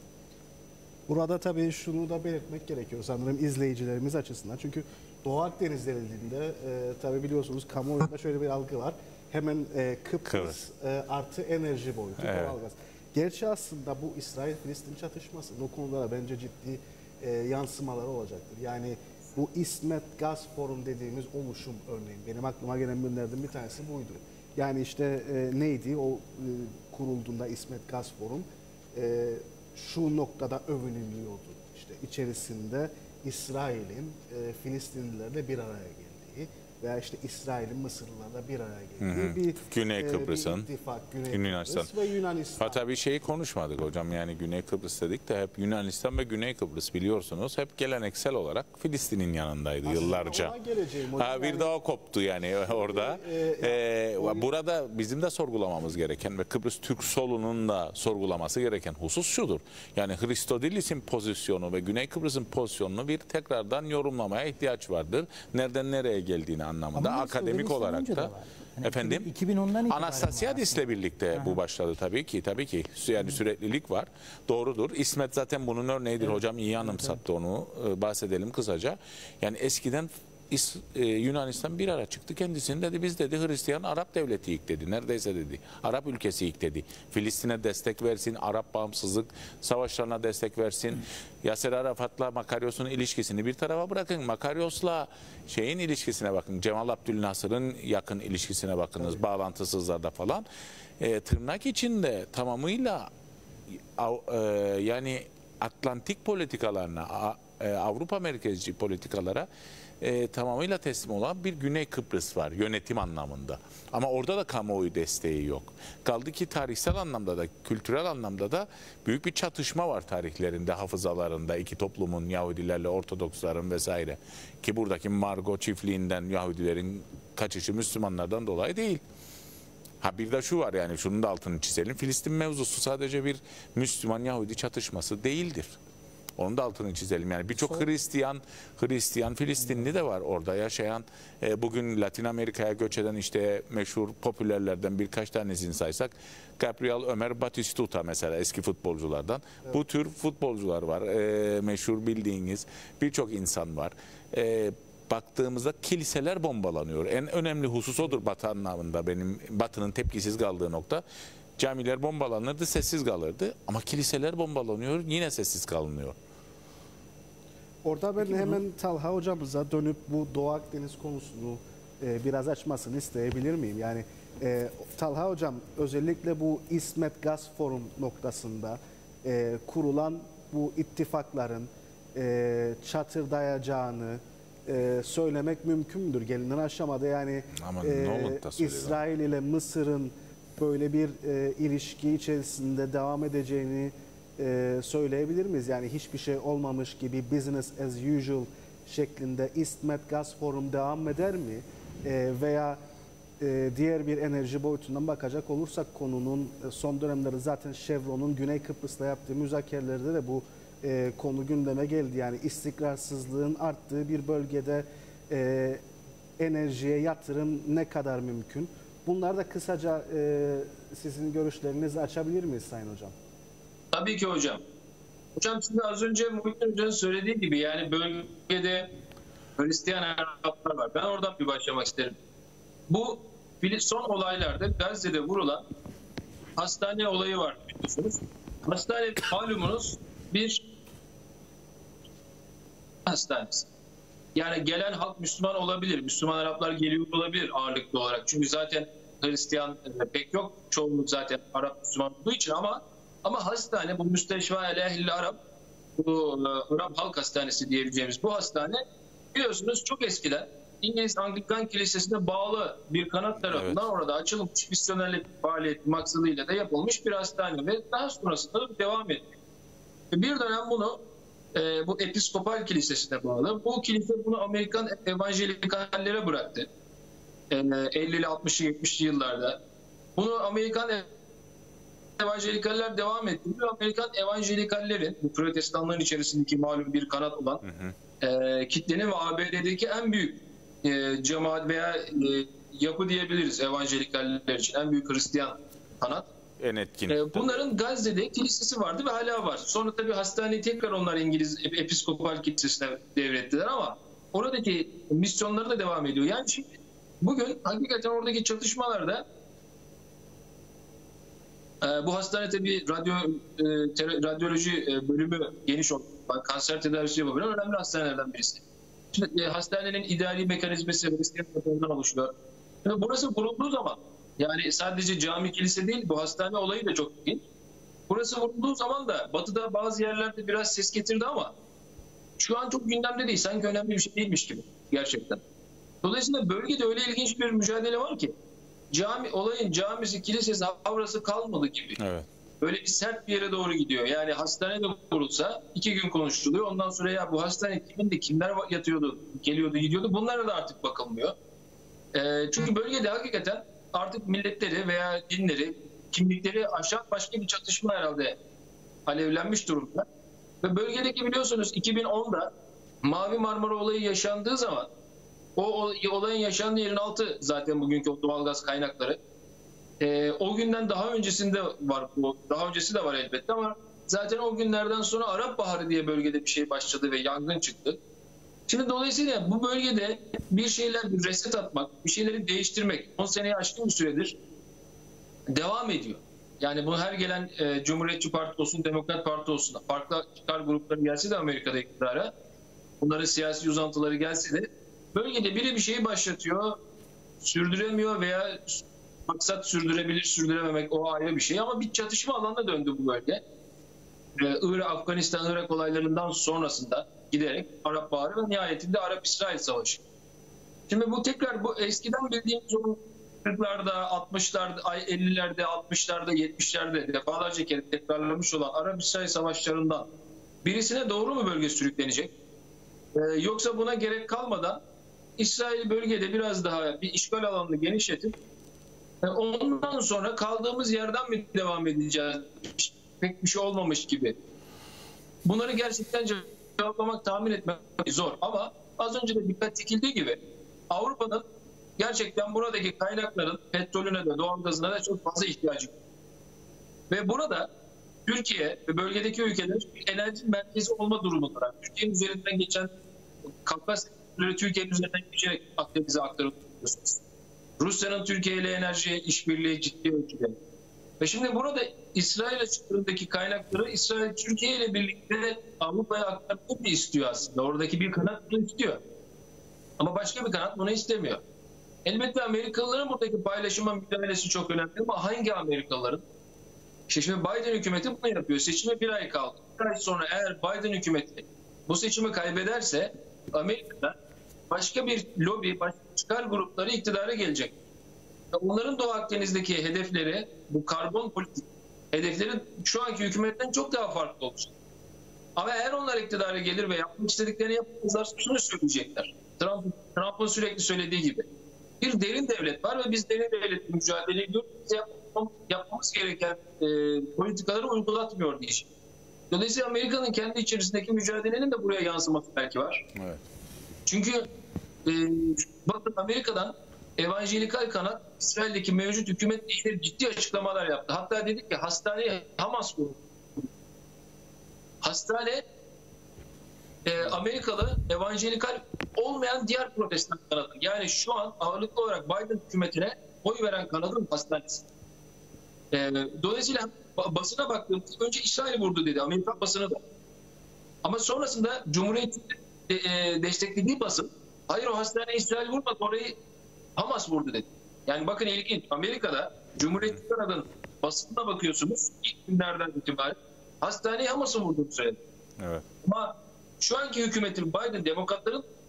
Burada tabii şunu da belirtmek gerekiyor sanırım izleyicilerimiz açısından. Çünkü Doğu Akdeniz denildiğinde e, tabii biliyorsunuz kamuoyunda şöyle bir algı var. Hemen e, Kıbrıs, Kıbrıs. E, artı enerji boyutu. Evet. Doğalgaz. Gerçi aslında bu İsrail-Filistin çatışması o konulara bence ciddi e, yansımaları olacaktır. Yani bu İsmet Gaz Forum dediğimiz oluşum örneğin benim aklıma gelen günlerden bir tanesi buydu. Yani işte e, neydi o e, kurulduğunda İsmet Gaz Forum e, şu noktada övünülüyordu. İşte içerisinde İsrail'in e, Filistinlilerle bir araya geldiği veya işte İsrail'in Mısırlılarla bir araya geldiği Hı hı. bir Güney e, Kıbrıs'ın, bir ittifak, Güney Yunanistan. Kıbrıs ve Yunanistan. Hatta bir şeyi konuşmadık hocam, yani Güney Kıbrıs dedik de hep Yunanistan ve Güney Kıbrıs biliyorsunuz hep geleneksel olarak Filistin'in yanındaydı Aslında yıllarca. ona geleceğim hocam. Ha, bir Yani- daha koptu yani orada. E, e, Ee, burada bizim de sorgulamamız gereken ve Kıbrıs Türk solunun da sorgulaması gereken husus şudur. Yani Hristodelis'in pozisyonu ve Güney Kıbrıs'ın pozisyonunu bir tekrardan yorumlamaya ihtiyaç vardır. Nereden nereye geldiğini anlamında. Ama Akademik Hristodelis'ten olarak önce de da. var. Yani Efendim? iki bin ondan itibaren Anastasiadis'le var birlikte bu başladı tabii ki. Tabii ki. Yani süreklilik var. Doğrudur. İsmet zaten bunun örneğidir. Hocam iyi anımsattı onu. Ee, bahsedelim kısaca. Yani eskiden İs- e, Yunanistan bir ara çıktı kendisini dedi, biz dedi Hristiyan Arap devletiyik dedi. Neredeyse dedi. Arap ülkesiyik dedi. Filistin'e destek versin, Arap bağımsızlık savaşlarına destek versin. Yasser Arafat'la Makaryos'un ilişkisini bir tarafa bırakın. Makaryos'la şeyin ilişkisine bakın. Cemal Abdülnasır'ın yakın ilişkisine bakınız. Bağlantısızlarda falan. E, tırnak içinde tamamıyla Av- e, yani Atlantik politikalarına, A- e, Avrupa merkezci politikalara e, tamamıyla teslim olan bir Güney Kıbrıs var yönetim anlamında. Ama orada da kamuoyu desteği yok. Kaldı ki tarihsel anlamda da, kültürel anlamda da büyük bir çatışma var tarihlerinde, hafızalarında iki toplumun, Yahudilerle Ortodoksların vesaire. Ki buradaki Margo çiftliğinden Yahudilerin kaçışı Müslümanlardan dolayı değil. Ha bir de şu var, yani şunun da altını çizelim. Filistin mevzusu sadece bir Müslüman-Yahudi çatışması değildir. Onun da altını çizelim. Yani birçok Hristiyan, Hristiyan Filistinli de var orada yaşayan. E, bugün Latin Amerika'ya göç eden işte meşhur popülerlerden birkaç tanesini saysak, Gabriel Ömer Batistuta mesela, eski futbolculardan. Evet. Bu tür futbolcular var. E, meşhur bildiğiniz birçok insan var. E, baktığımızda kiliseler bombalanıyor. En önemli husus odur Batı anlamında, benim Batı'nın tepkisiz kaldığı nokta. Camiler bombalanırdı, sessiz kalırdı. Ama kiliseler bombalanıyor, yine sessiz kalınıyor. Orada ben hemen Talha hocamıza dönüp bu Doğu Akdeniz konusunu e, biraz açmasını isteyebilir miyim? Yani e, Talha hocam özellikle bu İsmet Gaz Forum noktasında e, kurulan bu ittifakların e, çatırdayacağını e, söylemek mümkün müdür gelinen aşamada? Yani Ama e, ne olur da söyle İsrail ile Mısır'ın böyle bir e, ilişki içerisinde devam edeceğini e, söyleyebilir miyiz? Yani hiçbir şey olmamış gibi business as usual şeklinde İsmet Gaz Forum devam eder mi? E, veya e, diğer bir enerji boyutundan bakacak olursak konunun e, son dönemleri zaten Chevron'un Güney Kıbrıs'ta yaptığı müzakerelerde de bu e, konu gündeme geldi. Yani istikrarsızlığın arttığı bir bölgede e, enerjiye yatırım ne kadar mümkün? Bunları da kısaca e, sizin görüşlerinizi açabilir miyiz Sayın Hocam? Tabii ki hocam. Hocam şimdi az önce Muhittin Hoca'nın söylediği gibi yani bölgede Hristiyan Araplar var. Ben oradan bir başlamak isterim. Bu son olaylarda Gazze'de vurulan hastane olayı var biliyorsunuz. Hastane malumunuz bir hastanesi. Yani gelen halk Müslüman olabilir. Müslüman Araplar geliyor olabilir ağırlıklı olarak. Çünkü zaten Hristiyan pek yok. Çoğunluk zaten Arap Müslüman olduğu için ama ama hastane bu Müsteşfa el Ehl-i Arap, bu Arap Halk Hastanesi diyebileceğimiz bu hastane biliyorsunuz çok eskiden İngiliz Anglikan Kilisesi'ne bağlı bir kanat tarafından evet. orada açılmış misyonerlik faaliyet maksadıyla da yapılmış bir hastane ve daha sonrasında da devam ediyor. Bir dönem bunu e, bu Episkopal Kilisesi'ne bağlı. Bu kilise bunu Amerikan evanjelikallere bıraktı. E, ellili, altmışlı, yetmişli yıllarda. Bunu Amerikan evanjelikaller devam ettiriyor. Amerikan evangelikallerin, bu protestanların içerisindeki malum bir kanat olan hı hı. E, kitlenin ve A B D'deki en büyük e, cemaat veya e, yapı diyebiliriz evanjelikaller için. En büyük Hristiyan kanat. En etkin. E, bunların Gazze'de kilisesi vardı ve hala var. Sonra tabii hastaneyi tekrar onlar İngiliz Episkopal Kilisesi'ne devrettiler ama oradaki misyonları da devam ediyor. Yani şimdi bugün hakikaten oradaki çatışmalarda e, bu hastane tabii radyo, e, ter, radyoloji e, bölümü geniş olan, kanser tedavisi yapabilen önemli hastanelerden birisi. Şimdi e, hastanenin idari mekanizması ve Hristiyan raporundan oluşuyor. Şimdi burası vurulduğu zaman, yani sadece cami kilise değil, bu hastane olayı da çok ilginç. Burası vurulduğu zaman da batıda bazı yerlerde biraz ses getirdi ama şu an çok gündemde değil. Sanki önemli bir şey değilmiş gibi gerçekten. Dolayısıyla bölgede öyle ilginç bir mücadele var ki cami, olayın camisi, kilisesi, havrası kalmadı gibi. Evet. Böyle bir sert bir yere doğru gidiyor. Yani hastanede vurulsa iki gün konuşuluyor. Ondan sonra ya bu hastane kimindi, kimler yatıyordu, geliyordu, gidiyordu. Bunlara da artık bakılmıyor. E, çünkü bölgede hakikaten artık milletleri veya dinleri, kimlikleri aşan başka bir çatışma herhalde alevlenmiş durumda. Ve bölgedeki biliyorsunuz iki bin onda Mavi Marmara olayı yaşandığı zaman o olayın yaşandığı yerin altı zaten bugünkü o doğalgaz kaynakları. Ee, o günden daha öncesinde var, bu daha öncesi de var elbette ama zaten o günlerden sonra Arap Baharı diye bölgede bir şey başladı ve yangın çıktı. Şimdi dolayısıyla bu bölgede bir şeyler, bir reset atmak, bir şeyleri değiştirmek on seneyi aşkın bir süredir devam ediyor. Yani bu her gelen e, Cumhuriyetçi Parti olsun, Demokrat Parti olsun, farklı çıkar grupları gelse de Amerika'da iktidara, bunların siyasi uzantıları gelse de bölgede biri bir şeyi başlatıyor, sürdüremiyor veya maksat sürdürebilir, sürdürememek o ayrı bir şey ama bir çatışma alanına döndü bu bölge. Ee, Irak, Afganistan, Irak olaylarından sonrasında giderek Arap Baharı ve nihayetinde Arap-İsrail Savaşı. Şimdi bu tekrar bu eskiden bildiğimiz o kırklarda, altmışlarda, ellilerde, altmışlarda, yetmişlerde defalarca kere tekrarlamış olan Arap-İsrail Savaşlarından birisine doğru mu bölge sürüklenecek? Ee, yoksa buna gerek kalmadan İsrail bölgede biraz daha bir işgal alanını genişletip e, ondan sonra kaldığımız yerden mi devam edeceğiz? Pek bir şey olmamış gibi. Bunları gerçekten cevaplamak, tahmin etmek zor. Ama az önce de dikkat çekildiği gibi Avrupa'nın gerçekten buradaki kaynakların petrolüne de doğalgazına da çok fazla ihtiyacı var. Ve burada Türkiye ve bölgedeki ülkeler enerji merkezi olma durumundalar. Türkiye'nin üzerinden geçen Kafkas Türkiye'nin üzerinden geçerek Akdeniz'e aktarılıyor. Rusya'nın Türkiye ile enerji işbirliği ciddi ölçüde. Ve şimdi burada İsrail açıklarındaki kaynakları İsrail Türkiye ile birlikte Avrupa'ya aktarmak istiyor aslında. Oradaki bir kanat bunu istiyor. Ama başka bir kanat bunu istemiyor. Elbette Amerikalıların buradaki paylaşıma müdahalesi çok önemli ama hangi Amerikalıların? İşte şimdi Biden hükümeti bunu yapıyor. Seçime bir ay kaldı. Bir ay sonra eğer Biden hükümeti bu seçimi kaybederse Amerika'da başka bir lobi, başka çıkar grupları iktidara gelecek. Onların Doğu Akdeniz'deki hedefleri, bu karbon politik hedefleri şu anki hükümetten çok daha farklı olacak. Ama eğer onlar iktidara gelir ve yapmak istediklerini yapmazlar, şunu söyleyecekler. Trump, Trump'ın sürekli söylediği gibi. Bir derin devlet var ve biz derin devletle mücadele ediyoruz. Yapmamız gereken e, politikaları uygulatmıyor diyecek. Dolayısıyla Amerika'nın kendi içerisindeki mücadelenin de buraya yansıması belki var. Evet. Çünkü e, bakın Amerika'dan evanjelikal kanat İsrail'deki mevcut hükümetle ilgili ciddi açıklamalar yaptı. Hatta dedik ki hastaneye Hamas kurdu. Hastane e, Amerikalı evanjelikal olmayan diğer protestan kanadı. Yani şu an ağırlıklı olarak Biden hükümetine oy veren kanadın hastanesi. E, dolayısıyla basına baktığımızda önce İsrail vurdu dedi. Amerikan basını da. Ama sonrasında Cumhuriyet'in de, e, desteklediği basın hayır o hastane İsrail vurmadı orayı Hamas vurdu dedi. Yani bakın ilginç. Amerika'da Cumhuriyetçi kanadın basınına bakıyorsunuz ilk günlerden itibaren hastaneyi Hamas'ın vurduğunu söyledi. Evet. Ama şu anki hükümetin Biden demokratların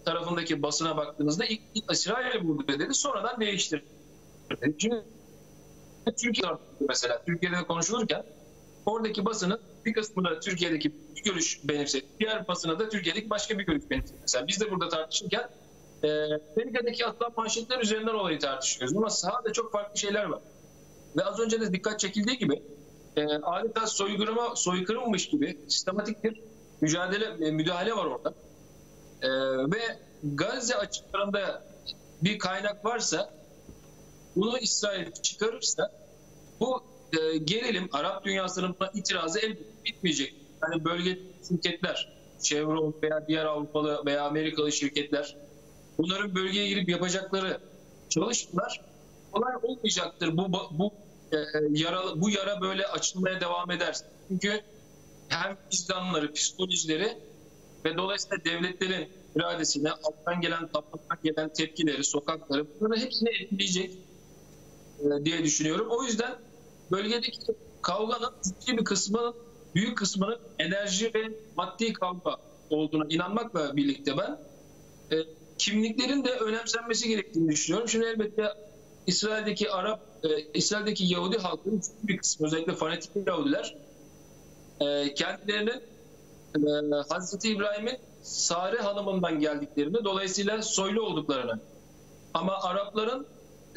tarafındaki basına baktığınızda ilk İsrail'e vurdu dedi. Sonradan değiştirdi. Şimdi Türkiye mesela Türkiye'de konuşulurken oradaki basının bir kısmında Türkiye'deki bir görüş benimsedi. Diğer basına da Türkiye'deki başka bir görüş benimsedi. Mesela biz de burada tartışırken e, Amerika'daki atılan manşetler üzerinden olayı tartışıyoruz. Ama sahada çok farklı şeyler var. Ve az önce de dikkat çekildiği gibi e, adeta soykırıma, soykırımmış gibi sistematik bir mücadele, e, müdahale var orada. E, ve Gazze açıklarında bir kaynak varsa bunu İsrail çıkarırsa bu e, gerilim Arap dünyasının buna itirazı elbette bitmeyecek. Yani bölge şirketler, Chevron veya diğer Avrupalı veya Amerikalı şirketler bunların bölgeye girip yapacakları çalışmalar kolay olmayacaktır. Bu bu e, yara bu yara böyle açılmaya devam eder. Çünkü hem vicdanları, psikolojileri ve dolayısıyla devletlerin iradesine, alttan gelen, tabandan gelen tepkileri, sokakları bunları hepsini etkileyecek e, diye düşünüyorum. O yüzden bölgedeki kavganın ciddi bir kısmının, büyük kısmının enerji ve maddi kavga olduğuna inanmakla birlikte ben e, kimliklerin de önemsenmesi gerektiğini düşünüyorum. Şimdi elbette İsrail'deki Arap, e, İsrail'deki Yahudi halkının bir kısmı, özellikle fanatik Yahudiler e, kendilerinin e, Hazreti İbrahim'in Sare hanımından geldiklerini, dolayısıyla soylu olduklarını, ama Arapların e,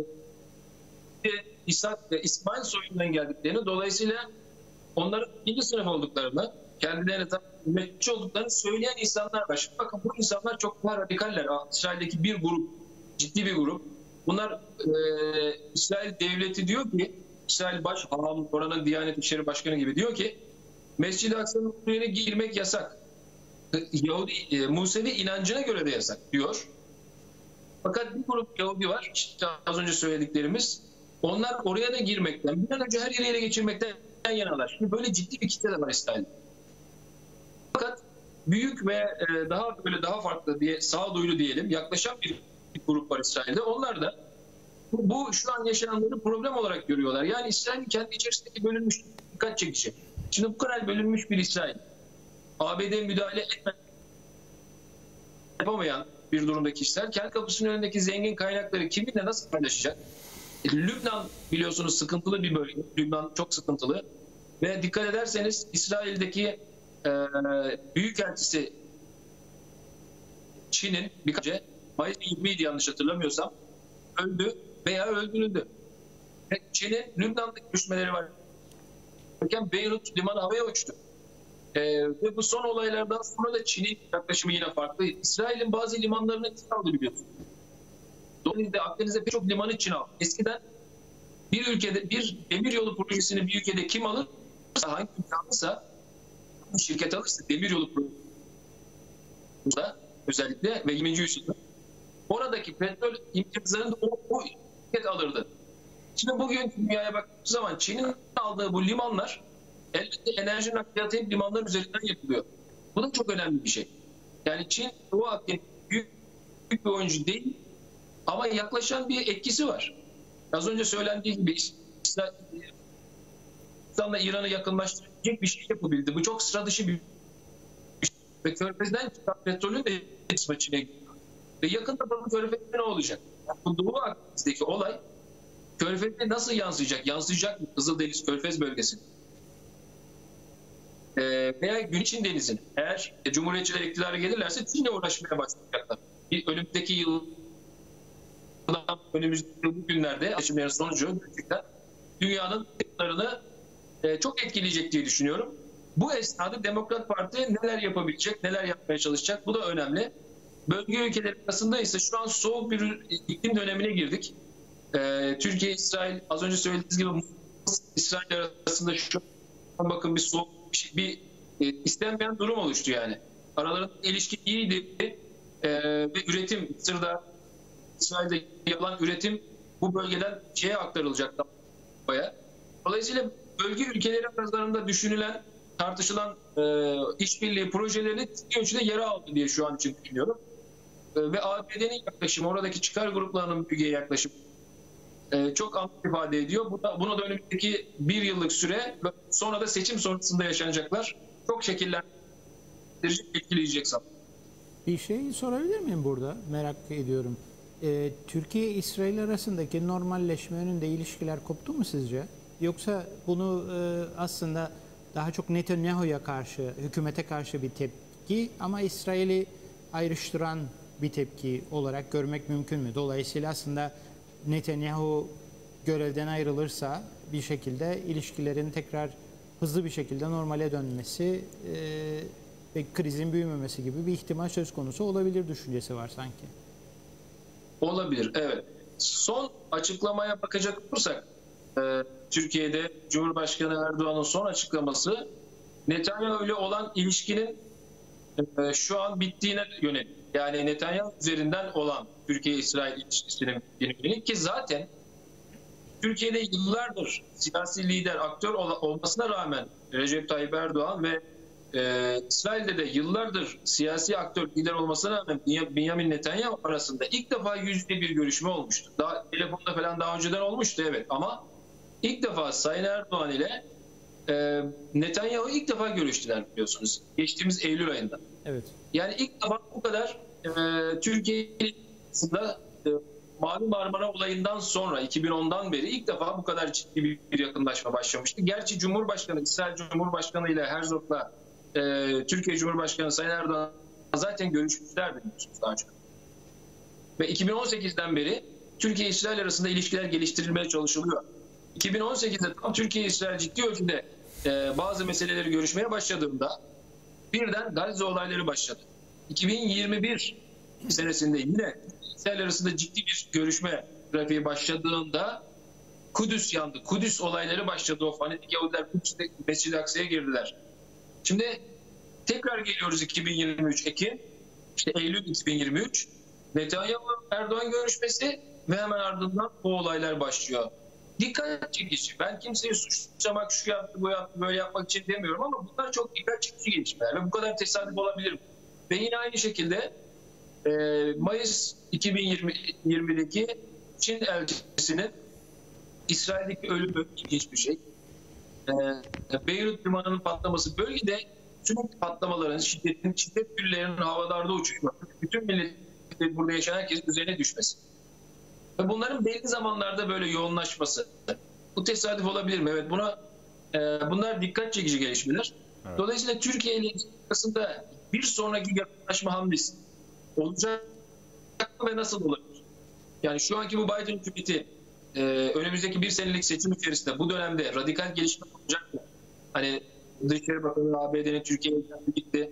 İsa, e, İsmail soyundan geldiklerini, dolayısıyla onların ikinci sınıf olduklarını, kendilerine ümmetçi olduklarını söyleyen insanlar var. Şimdi bakın bu insanlar çok daha radikaller. İsrail'deki bir grup, ciddi bir grup. Bunlar e, İsrail devleti diyor ki, İsrail baş halam, oranın Diyanet İşleri Başkanı gibi diyor ki, Mescid-i Aksa'nın buraya girmek yasak. Yahudi, e, Musevi inancına göre de yasak diyor. Fakat bir grup Yahudi var, işte az önce söylediklerimiz. Onlar oraya da girmekten, bir an önce her yeri ele geçirmekten yanalar. Şimdi böyle ciddi bir kitle de var İsrail'de. Fakat büyük ve e, daha böyle daha farklı diye, sağduyulu diyelim, yaklaşan bir, bir grup var İsrail'de. Onlar da bu, bu şu an yaşananları problem olarak görüyorlar. Yani İsrail'in kendi içerisindeki bölünmüş, dikkat çekici. Şimdi bu kadar bölünmüş bir İsrail, A B D müdahale etmeden yapamayan bir durumdaki İsrail, kendi kapısının önündeki zengin kaynakları kiminle nasıl paylaşacak? Lübnan biliyorsunuz sıkıntılı bir bölge. Lübnan çok sıkıntılı. Ve dikkat ederseniz İsrail'deki e, büyükelçisi Çin'in birkaç önce Mayıs yirmiydi yanlış hatırlamıyorsam, öldü veya öldürüldü. Ve Çin'in Lübnan'da görüşmeleri var. Beyrut limanı havaya uçtu. Ee, ve bu son olaylardan sonra da Çin'in yaklaşımı yine farklı. İsrail'in bazı limanlarını Çin aldı biliyorsunuz. Dolayısıyla Akdeniz'de birçok limanı Çin aldı. Eskiden bir ülkede bir demiryolu projesini bir ülkede kim alırsa, hangi ülke alırsa, şirket alırsa demiryolu projesi özellikle ve yirminci yüzyılda oradaki petrol imkanlarını o, o şirket alırdı. Şimdi bugün dünyaya baktığımız zaman Çin'in aldığı bu limanlar elbette enerji nakliyatı hep limanların üzerinden yapılıyor. Bu da çok önemli bir şey. Yani Çin Doğu Akdeniz büyük, büyük bir oyuncu değil ama yaklaşan bir etkisi var. Az önce söylendiği gibi İslam'la İran'ı yakınlaştıracak bir şey yapabildi. Bu çok sıra dışı bir şey. Ve Körfez'den çıkan petrolün de kısmı Çin'e gidiyor. Ve yakında bu Körfez'de ne olacak? Yani bu Doğu Akdeniz'deki olay Körfez'de nasıl yansıyacak? Yansıyacak mı Kızıldeniz, Körfez bölgesi? Ee, veya Güneyçin Denizi'ni. Eğer e, Cumhuriyetçiler iktidara gelirlerse Çin'le uğraşmaya başlayacaklar. Bir önümüzdeki yıl, önümüzdeki bu günlerde seçimlerin sonucu gerçekten dünyanın iktidarını e, çok etkileyecek diye düşünüyorum. Bu esnada Demokrat Parti neler yapabilecek, neler yapmaya çalışacak? Bu da önemli. Bölge ülkeleri arasında ise şu an soğuk bir iklim dönemine girdik. Ee, Türkiye, İsrail, az önce söylediğiniz gibi İsrail arasında şu an bakın bir soğuk bir, bir e, istenmeyen durum oluştu yani. Aralarında ilişki iyiydi e, ve üretim, Mısır'da, İsrail'de yapılan üretim bu bölgeden şeye aktarılacak. Dolayısıyla bölge ülkeleri arasında düşünülen, tartışılan e, işbirliği projeleri ciddi ölçüde yara aldı diye şu an için düşünüyorum. E, ve A B D'nin yaklaşımı, oradaki çıkar gruplarının bölgeye yaklaşımı e, çok anlam ifade ediyor. Buna, buna da önümüzdeki bir yıllık süre ve sonra da seçim sonrasında yaşanacaklar çok şekillendirici, etkileyecek sanırım. Bir şey sorabilir miyim burada? Merak ediyorum. Ee, Türkiye-İsrail arasındaki normalleşme yönünde ilişkiler koptu mu sizce? Yoksa bunu e, aslında daha çok Netanyahu'ya karşı, hükümete karşı bir tepki ama İsrail'i ayrıştıran bir tepki olarak görmek mümkün mü? Dolayısıyla aslında Netanyahu görevden ayrılırsa bir şekilde ilişkilerin tekrar hızlı bir şekilde normale dönmesi e, ve krizin büyümemesi gibi bir ihtimal söz konusu olabilir düşüncesi var sanki. Olabilir, evet. Son açıklamaya bakacak olursak, e, Türkiye'de Cumhurbaşkanı Erdoğan'ın son açıklaması Netanyahu ile olan ilişkinin e, şu an bittiğine yönelik. Yani Netanyahu üzerinden olan Türkiye-İsrail ilişkisinin yönelik ki zaten Türkiye'de yıllardır siyasi lider, aktör ol- olmasına rağmen Recep Tayyip Erdoğan ve e, İsrail'de de yıllardır siyasi aktör, lider olmasına rağmen Benjamin Netanyahu arasında ilk defa yüzde bir görüşme olmuştu. Daha telefonda falan daha önceden olmuştu, evet, ama ilk defa Sayın Erdoğan ile e, Netanyahu ilk defa görüştüler biliyorsunuz. Geçtiğimiz Eylül ayında. Evet. Yani ilk defa bu kadar e, Türkiye'de e, Mavi Marmara olayından sonra iki bin ondan beri ilk defa bu kadar ciddi bir, bir yakınlaşma başlamıştı. Gerçi Cumhurbaşkanı, İsrail Cumhurbaşkanı ile Herzog'la e, Türkiye Cumhurbaşkanı Sayın Erdoğan zaten görüşmüşlerdi biliyorsunuz daha önce. Ve iki bin on sekizden beri Türkiye-İsrail arasında ilişkiler geliştirilmeye çalışılıyor. iki bin on sekizde tam Türkiye-İsrail ciddi ölçüde e, bazı meseleleri görüşmeye başladığında birden Gazze olayları başladı. iki bin yirmi bir senesinde yine İsrail arasında ciddi bir görüşme trafiği başladığında Kudüs yandı. Kudüs olayları başladı. O fanatik Yahudiler Kudüs'te Mescid-i Aksa'ya girdiler. Şimdi tekrar geliyoruz iki bin yirmi üç Ekim, işte Eylül iki bin yirmi üç, Netanyahu Erdoğan görüşmesi ve hemen ardından bu olaylar başlıyor. Dikkat çekici. Ben kimseyi suçlamak, şu yaptı, bu yaptı, böyle yapmak için demiyorum ama bunlar çok dikkat çekici gelişmeler ve bu kadar tesadüf olabilir mi? Ve yine aynı şekilde e, Mayıs iki bin yirmideki Çin elçisinin İsrail'deki ölümü ilginç bir şey. E, Beyrut limanının patlaması, bölgede sürekli patlamaların, şiddetin, şiddet güllerinin havalarda uçuşması, bütün milletin, burada yaşayan herkesin üzerine düşmesi. Ve bunların belli zamanlarda böyle yoğunlaşması. Bu tesadüf olabilir mi? Evet, buna e, bunlar dikkat çekici gelişmeler. Evet. Dolayısıyla Türkiye ile arasında bir sonraki yakınlaşma hamlesi olacak ve nasıl olabilir? Yani şu anki bu Biden hükümeti e, önümüzdeki bir senelik seçim içerisinde bu dönemde radikal gelişme olacak mı? Hani Dışişleri Bakanı A B D'nin Türkiye'ye gitti.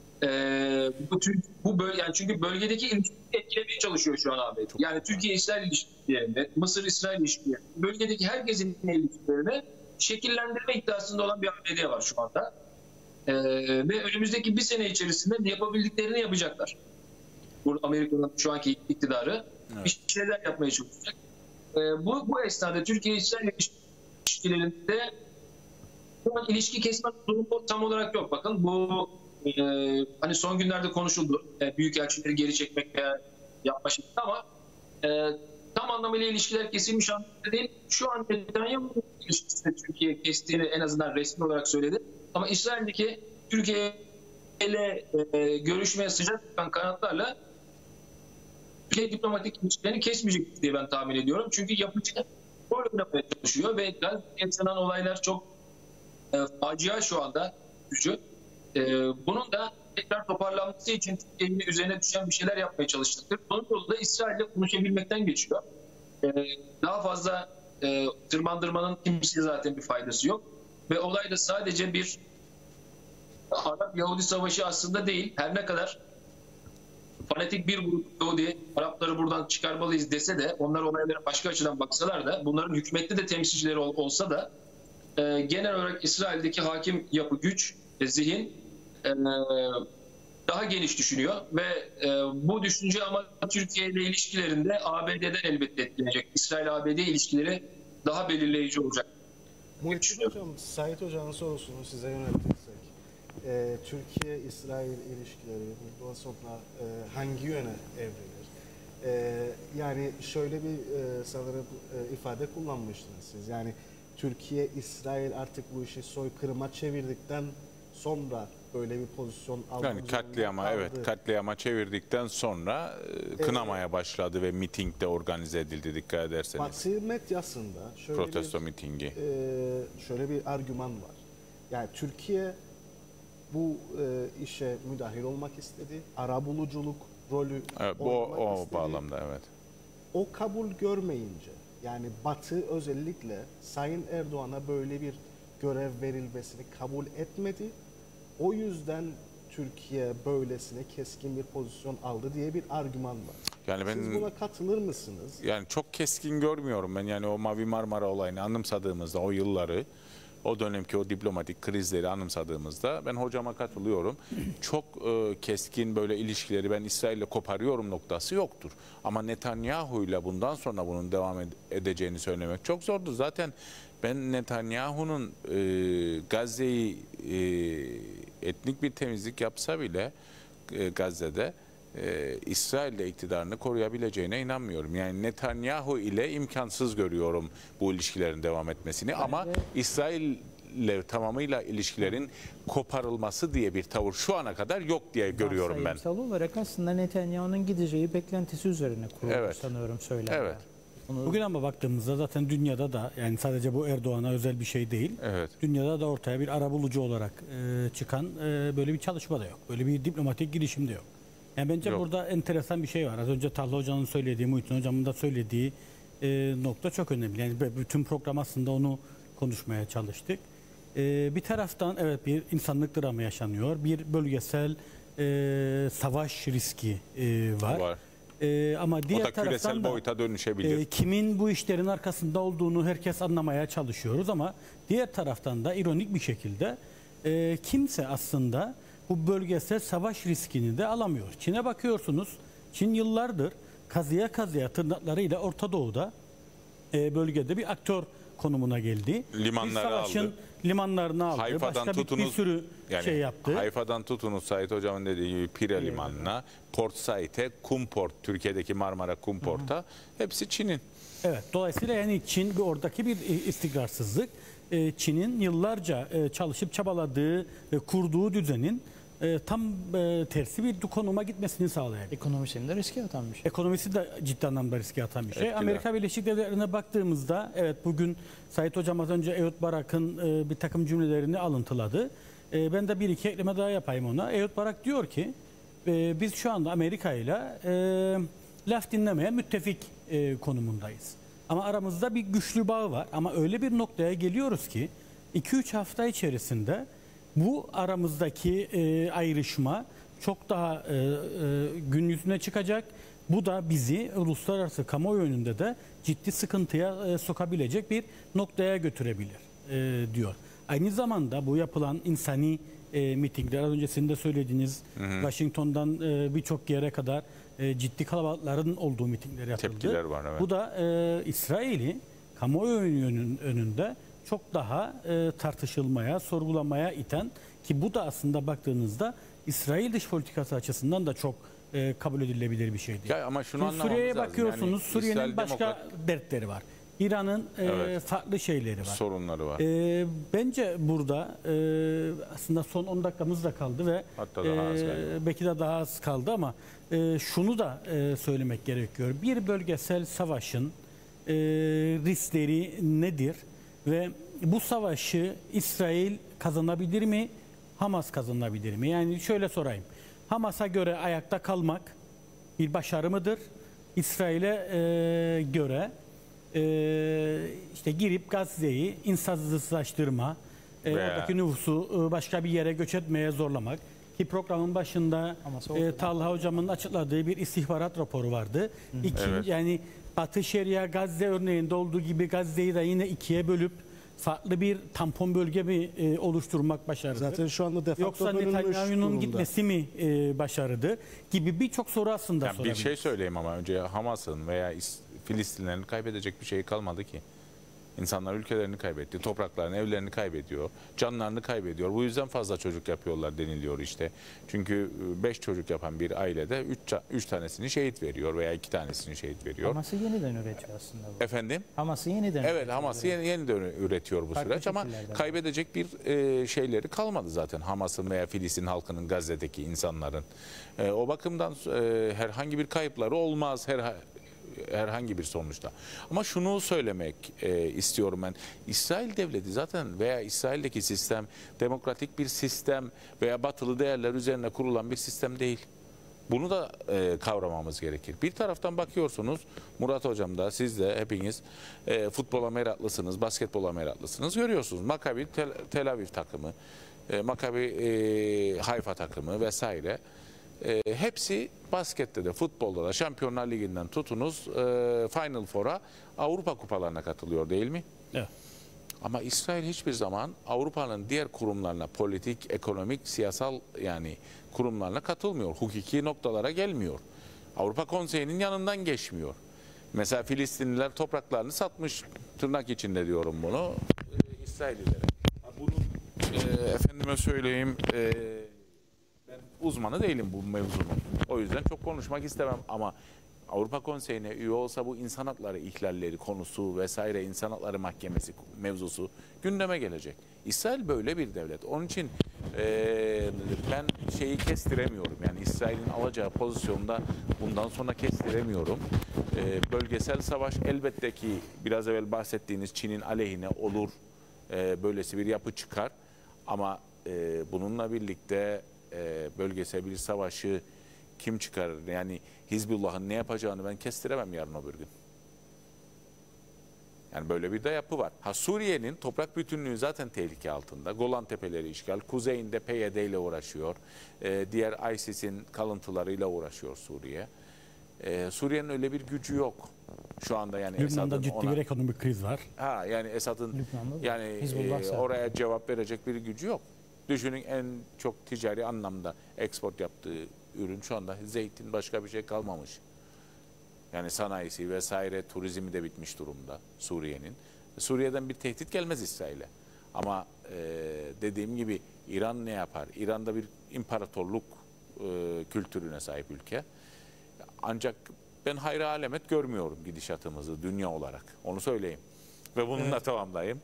Ee, bu, bu böl yani çünkü bölgedeki ilişkiyi etkilemeye çalışıyor şu an A B D. Yani Türkiye-İsrail ilişkilerinde, Mısır-İsrail ilişkilerinde, bölgedeki herkesin ilişkilerini şekillendirme iddiasında olan bir A B D var şu anda. Ee, ve önümüzdeki bir sene içerisinde yapabildiklerini yapacaklar. Bu Amerika'nın şu anki iktidarı evet. bir şeyler yapmaya çalışacak. Ee, bu, bu esnada Türkiye-İsrail ilişkilerinde ilişki kesme durumu tam olarak yok. Bakın bu e, hani son günlerde konuşuldu. E, büyükelçileri geri çekmek veya yapma şekli ama e, tam anlamıyla ilişkiler kesilmiş anlamda değil. Şu an Netanyahu ilişkisinde Türkiye kestiğini en azından resmi olarak söyledi. Ama İsrail'deki Türkiye ile e, görüşmeye sıcak tutan kanatlarla Türkiye diplomatik ilişkilerini kesmeyecek diye ben tahmin ediyorum. Çünkü yapıcı rol oynamaya çalışıyor ve Gazze'de yaşanan olaylar çok E, facia şu anda gücü. E, bunun da tekrar toparlanması için Türkiye'nin üzerine düşen bir şeyler yapmaya çalıştıktır. Bunun yolu da İsrail'le konuşabilmekten geçiyor. E, daha fazla e, tırmandırmanın kimseye zaten bir faydası yok. Ve olay da sadece bir Arap-Yahudi savaşı aslında değil. Her ne kadar fanatik bir grup Yahudi Arapları buradan çıkarmalıyız dese de, onlar olaylara başka açıdan baksalar da, bunların hükümette de temsilcileri ol, olsa da Ee, genel olarak İsrail'deki hakim yapı, güç, e, zihin e, daha geniş düşünüyor ve e, bu düşünce ama Türkiye ile ilişkilerinde A B D'den elbette etkilenecek. İsrail-A B D ilişkileri daha belirleyici olacak. Muhittin Hocam, Sait Hoca'nın sorusunu size yöneltirsek, e, Türkiye-İsrail ilişkileri bundan sonra e, hangi yöne evrilir? E, yani şöyle bir e, sanırım e, ifade kullanmıştınız siz. Yani Türkiye, İsrail artık bu işi soykırıma çevirdikten sonra böyle bir pozisyon almak Yani katliama evet katliama çevirdikten sonra e, kınamaya başladı ve miting de organize edildi dikkat ederseniz. Batı medyasında şöyle Protesto bir, mitingi. e, şöyle bir argüman var. Yani Türkiye bu e, işe müdahil olmak istedi. Arabuluculuk rolü Evet, bu oynamak o istedi. bağlamda evet. O kabul görmeyince yani Batı özellikle Sayın Erdoğan'a böyle bir görev verilmesini kabul etmedi. O yüzden Türkiye böylesine keskin bir pozisyon aldı diye bir argüman var. Yani ben Siz buna katılır mısınız? yani çok keskin görmüyorum ben yani o Mavi Marmara olayını anımsadığımızda o yılları o dönemki o diplomatik krizleri anımsadığımızda ben hocama katılıyorum. Çok e, keskin böyle ilişkileri ben İsrail'le koparıyorum noktası yoktur. Ama Netanyahu'yla bundan sonra bunun devam ed- edeceğini söylemek çok zordur. Zaten ben Netanyahu'nun e, Gazze'yi e, etnik bir temizlik yapsa bile e, Gazze'de e, İsrail'le iktidarını koruyabileceğine inanmıyorum. Yani Netanyahu ile imkansız görüyorum bu ilişkilerin devam etmesini. Ama İsrail'le tamamıyla ilişkilerin koparılması diye bir tavır şu ana kadar yok diye görüyorum ben. Sayımsal olarak aslında Netanyahu'nun gideceği beklentisi üzerine kurulu Evet. sanıyorum söylenenler. Evet. Bunu Bugün ama baktığımızda zaten dünyada da yani sadece bu Erdoğan'a özel bir şey değil. Evet. Dünyada da ortaya bir arabulucu olarak e, çıkan e, böyle bir çalışma da yok. Böyle bir diplomatik girişim de yok. Yani bence Yok. burada enteresan bir şey var. Az önce Talha Hoca'nın söylediği, Muhittin Hocam'ın da söylediği e, nokta çok önemli. Yani bütün program aslında onu konuşmaya çalıştık. E, bir taraftan evet bir insanlık dramı yaşanıyor. Bir bölgesel e, savaş riski e, var. Var. E, ama diğer O da küresel taraftan da boyuta dönüşebilir. e, kimin bu işlerin arkasında olduğunu herkes anlamaya çalışıyoruz ama diğer taraftan da ironik bir şekilde e, kimse aslında bu bölgesel savaş riskini de alamıyor. Çin'e bakıyorsunuz. Çin yıllardır kazıya kazıya tırnaklarıyla Orta Doğu'da e, bölgede bir aktör konumuna geldi. Limanları bir savaşın aldı. limanlarını aldı. Hayfa'dan Başka bir, bir tutunuz sürü yani şey yaptı. Hayfa'dan tutunuz Sait Hocam'ın dediği gibi Pire Limanı'na, Port Said'e, Kumport, Türkiye'deki Marmara Kumport'a hepsi Çin'in. Evet, dolayısıyla yani Çin bir oradaki bir istikrarsızlık, e, Çin'in yıllarca e, çalışıp çabaladığı, e, kurduğu düzenin e, tam e, tersi bir konuma gitmesini sağlayacak. ekonomisini de riske atan bir şey. Ekonomisi de ciddi anlamda riske atan bir şey. Etkiler. Amerika Birleşik Devletleri'ne baktığımızda, evet bugün Sait Hocam az önce Ehud Barak'ın e, bir takım cümlelerini alıntıladı. E, ben de bir iki ekleme daha yapayım ona. Ehud Barak diyor ki, e, biz şu anda Amerika ile e, laf dinlemeye müttefik e, konumundayız. Ama aramızda bir güçlü bağ var. Ama öyle bir noktaya geliyoruz ki iki üç hafta içerisinde bu aramızdaki e, ayrışma çok daha e, e, gün yüzüne çıkacak. Bu da bizi uluslararası kamuoyu önünde de ciddi sıkıntıya e, sokabilecek bir noktaya götürebilir e, diyor. Aynı zamanda bu yapılan insani e, mitingler, az önce sizin de söylediğiniz hı hı. Washington'dan e, birçok yere kadar e, ciddi kalabalıkların olduğu mitingler yapıldı. Tepkiler var, evet. Bu da e, İsrail'i kamuoyu önünde çok daha e, tartışılmaya, sorgulamaya iten, ki bu da aslında baktığınızda İsrail dış politikası açısından da çok e, kabul edilebilir bir şeydi. Ya ama şunu anlamamız Suriye'ye lazım. bakıyorsunuz, Yani Suriye'nin İsrail başka Demokrat dertleri var. İran'ın e, Evet. farklı şeyleri var. sorunları var. E, bence burada e, aslında son on dakikamız da kaldı ve Hatta daha az galiba. belki de daha az kaldı ama e, şunu da e, söylemek gerekiyor. Bir bölgesel savaşın e, riskleri nedir ve bu savaşı İsrail kazanabilir mi, Hamas kazanabilir mi? Yani şöyle sorayım. Hamas'a göre ayakta kalmak bir başarı mıdır? İsrail'e e, göre e, işte girip Gazze'yi insansızlaştırma, e, Veya- oradaki nüfusu e, başka bir yere göç etmeye zorlamak. Ki programın başında Hamas'a e, Talha Hocam'ın açıkladığı bir istihbarat raporu vardı. İki, Evet. Yani Batı Şeria Gazze örneğinde olduğu gibi Gazze'yi de yine ikiye bölüp farklı bir tampon bölge mi e, oluşturmak başarıdır? Zaten şu anda de facto Yoksa bölünmüş Netanyahu'nun durumda. gitmesi mi e, başarıdır? Gibi birçok soru aslında Yani bir sorabiliriz. şey söyleyeyim ama önce Hamas'ın veya İs- Filistinlerin kaybedecek bir şey kalmadı ki. İnsanlar ülkelerini kaybetti, topraklarını, evlerini kaybediyor, canlarını kaybediyor. Bu yüzden fazla çocuk yapıyorlar deniliyor işte. Çünkü beş çocuk yapan bir ailede üç, üç tanesini şehit veriyor veya iki tanesini şehit veriyor. Hamas'ı yeniden üretiyor aslında bu. Efendim? Hamas'ı yeniden Evet, üretiyor. Hamas'ı yeni, yeniden üretiyor bu Farklı süreç ama şekillerde. kaybedecek bir e, şeyleri kalmadı zaten Hamas'ın veya Filistin halkının, Gazze'deki insanların. E, o bakımdan e, herhangi bir kayıpları olmaz her herhangi bir sonuçta. Ama şunu söylemek e, istiyorum ben. İsrail devleti zaten veya İsrail'deki sistem demokratik bir sistem veya batılı değerler üzerine kurulan bir sistem değil. Bunu da e, kavramamız gerekir. Bir taraftan bakıyorsunuz, Murat Hocam da siz de hepiniz e, futbola meraklısınız, basketbola meraklısınız. Görüyorsunuz Maccabi Tel, Tel Aviv takımı, e, Maccabi e, Haifa takımı vesaire. E, hepsi baskette de, futbolda da, Şampiyonlar Ligi'nden tutunuz, e, Final Four'a, Avrupa kupalarına katılıyor değil mi? Evet. Ama İsrail hiçbir zaman Avrupa'nın diğer kurumlarına, politik, ekonomik, siyasal yani kurumlarına katılmıyor. Hukuki noktalara gelmiyor. Avrupa Konseyi'nin yanından geçmiyor. Mesela Filistinliler topraklarını satmış, tırnak içinde diyorum bunu, e, İsraillilere. Bunu e, efendime söyleyeyim, e, ben uzmanı değilim bu mevzunun. O yüzden çok konuşmak istemem ama Avrupa Konseyi'ne üye olsa bu insan hakları ihlalleri konusu vesaire, insan hakları mahkemesi mevzusu gündeme gelecek. İsrail böyle bir devlet. Onun için e, ben şeyi kestiremiyorum. Yani İsrail'in alacağı pozisyonda bundan sonra kestiremiyorum. E, bölgesel savaş elbette ki biraz evvel bahsettiğiniz Çin'in aleyhine olur. E, böylesi bir yapı çıkar. Ama e, bununla birlikte e, bölgesel bir savaşı kim çıkarır? Yani Hizbullah'ın ne yapacağını ben kestiremem yarın öbür gün. Yani böyle bir de yapı var. Ha, Suriye'nin toprak bütünlüğü zaten tehlike altında. Golan Tepeleri işgal. Kuzeyinde P Y D ile uğraşıyor. Ee, diğer ISIS'in kalıntılarıyla uğraşıyor Suriye. Ee, Suriye'nin öyle bir gücü yok. Şu anda yani Lübnan'da Esad'ın ciddi ona... bir ekonomik kriz var. Ha yani Esad'ın Lübnan'da yani Hizbullah e, zaten. oraya cevap verecek bir gücü yok. Düşünün en çok ticari anlamda export yaptığı ürün şu anda zeytin, başka bir şey kalmamış. Yani sanayisi vesaire, turizmi de bitmiş durumda Suriye'nin. Suriye'den bir tehdit gelmez İsrail'e. Ama e, dediğim gibi İran ne yapar? İran'da bir imparatorluk e, kültürüne sahip ülke. Ancak ben hayra alamet görmüyorum gidişatımızı dünya olarak. Onu söyleyeyim. Ve bununla evet. tamamlayayım.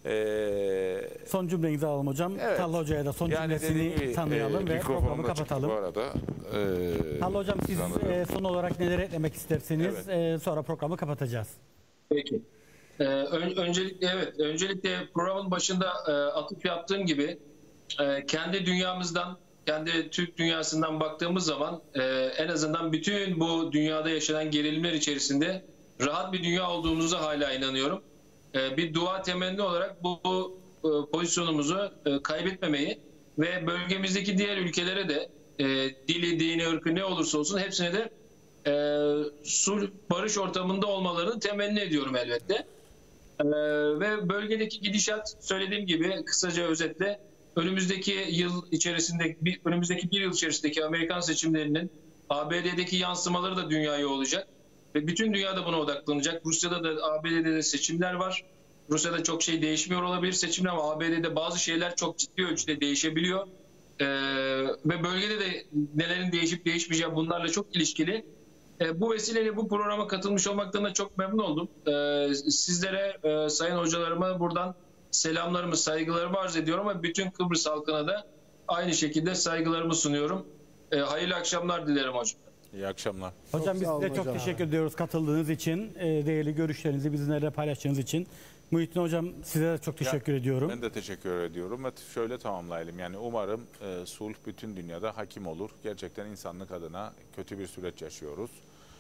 Ee, son cümlenizi alalım hocam. Evet. Talha Hoca'ya da son yani cümlesini gibi, tanıyalım e, ve programı çıktı kapatalım. Bu arada. E, Talha Hocam siz e, son olarak neler eklemek istersiniz? Evet. E, sonra programı kapatacağız. Peki. Ee, ön, öncelikle evet, öncelikle programın başında e, atıf yaptığım gibi e, kendi dünyamızdan, kendi Türk dünyasından baktığımız zaman e, en azından bütün bu dünyada yaşanan gerilimler içerisinde rahat bir dünya olduğumuza hala inanıyorum. E, bir dua temenni olarak bu, bu e, pozisyonumuzu e, kaybetmemeyi ve bölgemizdeki diğer ülkelere de e, dili, dini, ırkı ne olursa olsun hepsine de e, sulh, barış ortamında olmalarını temenni ediyorum elbette. E, ve bölgedeki gidişat söylediğim gibi kısaca özetle önümüzdeki yıl içerisinde, bir, önümüzdeki bir yıl içerisindeki Amerikan seçimlerinin A B D'deki yansımaları da dünyaya olacak. Ve bütün dünyada buna odaklanacak. Rusya'da da A B D'de de seçimler var. Rusya'da çok şey değişmiyor olabilir seçimler ama A B D'de bazı şeyler çok ciddi ölçüde değişebiliyor. Ee, ve bölgede de nelerin değişip değişmeyeceği bunlarla çok ilişkili. Ee, bu vesileyle bu programa katılmış olmaktan da çok memnun oldum. Ee, sizlere, e, sayın hocalarıma buradan selamlarımı, saygılarımı arz ediyorum ve bütün Kıbrıs halkına da aynı şekilde saygılarımı sunuyorum. Ee, hayırlı akşamlar dilerim hocam. İyi akşamlar. Hocam biz size çok teşekkür ediyoruz katıldığınız için, e, değerli görüşlerinizi bizimle paylaştığınız için. Muhittin Hocam size de çok teşekkür ya, ediyorum. Ben de teşekkür ediyorum ve şöyle tamamlayalım. Yani umarım e, sulh bütün dünyada hakim olur. Gerçekten insanlık adına kötü bir süreç yaşıyoruz.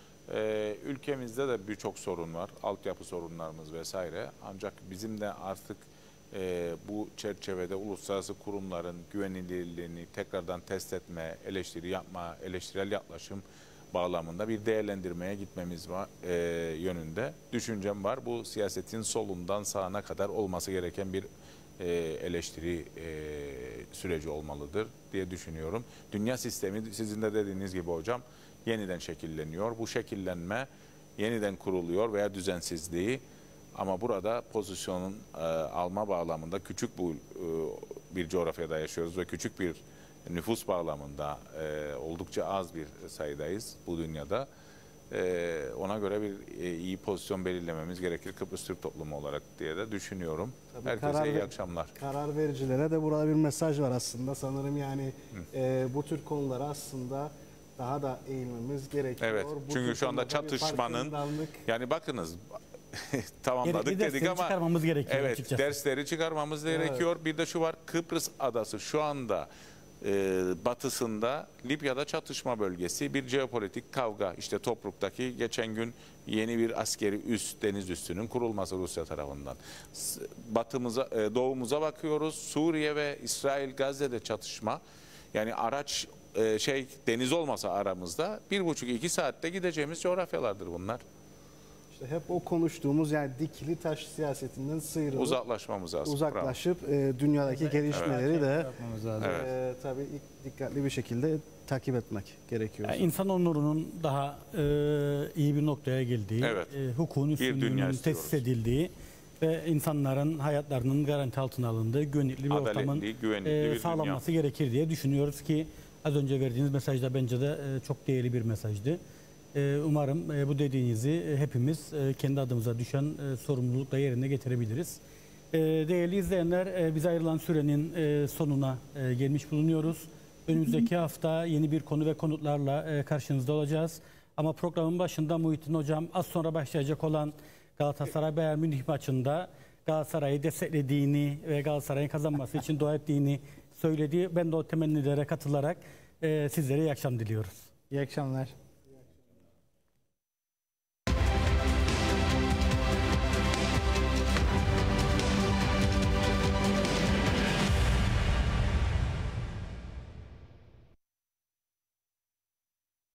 E, ülkemizde de birçok sorun var. Altyapı sorunlarımız vesaire. Ancak bizim de artık e, bu çerçevede uluslararası kurumların güvenilirliğini tekrardan test etme, eleştiri yapma, eleştirel yaklaşım bağlamında bir değerlendirmeye gitmemiz var e, yönünde düşüncem var. Bu siyasetin solundan sağına kadar olması gereken bir e, eleştiri e, süreci olmalıdır diye düşünüyorum. Dünya sistemi sizin de dediğiniz gibi hocam yeniden şekilleniyor. Bu şekillenme yeniden kuruluyor veya düzensizliği Ama burada pozisyonun e, alma bağlamında küçük bu e, bir coğrafyada yaşıyoruz ve küçük bir nüfus bağlamında e, oldukça az bir sayıdayız bu dünyada. E, ona göre bir e, iyi pozisyon belirlememiz gerekir Kıbrıs Türk toplumu olarak diye de düşünüyorum. Tabii Herkese karar iyi ver- akşamlar. Karar vericilere de burada bir mesaj var aslında. Sanırım yani e, bu tür konulara aslında daha da eğilmemiz gerekiyor. Evet. Bu Çünkü tür şu anda konularda bir çatışmanın farkındalık- yani bakınız tamamladık Gerekli dedik dersleri ama çıkarmamız gerekiyor evet açıkçası. dersleri çıkarmamız gerekiyor. Bir de şu var, Kıbrıs adası şu anda e, batısında Libya'da çatışma bölgesi, bir jeopolitik kavga. İşte Tobruk'taki geçen gün yeni bir askeri üs, deniz üssünün kurulması Rusya tarafından. S- Batımıza, e, doğumuza bakıyoruz. Suriye ve İsrail Gazze'de çatışma. Yani araç e, şey deniz olmasa aramızda bir buçuk iki saatte gideceğimiz coğrafyalardır bunlar. İşte hep o konuştuğumuz yani dikili taş siyasetinden sıyrılıp Uzaklaşmamız lazım. uzaklaşıp e, dünyadaki gelişmeleri de Yapmamız lazım. e, tabii ilk- dikkatli bir şekilde takip etmek gerekiyor. Yani insan onurunun daha e, iyi bir noktaya geldiği, Evet. e, hukukun dünya üstünlüğünün istiyoruz. tesis edildiği ve insanların hayatlarının garanti altına alındığı güvenlikli bir Adaletli, ortamın güvenlikli e, bir sağlanması gerekir diye düşünüyoruz ki az önce verdiğiniz mesaj da bence de e, çok değerli bir mesajdı. E, umarım e, bu dediğinizi e, hepimiz e, kendi adımıza düşen e, sorumlulukla yerine getirebiliriz. E, değerli izleyenler, e, bize ayrılan sürenin e, sonuna e, gelmiş bulunuyoruz. Önümüzdeki hafta yeni bir konu ve konuklarla e, karşınızda olacağız. Ama programın başında Muhittin Hocam az sonra başlayacak olan Galatasaray Bayern Münih maçında Galatasaray'ı desteklediğini ve Galatasaray'ın kazanması için dua ettiğini söyledi. Ben de o temennilere katılarak e, sizlere iyi akşam diliyoruz. İyi akşamlar.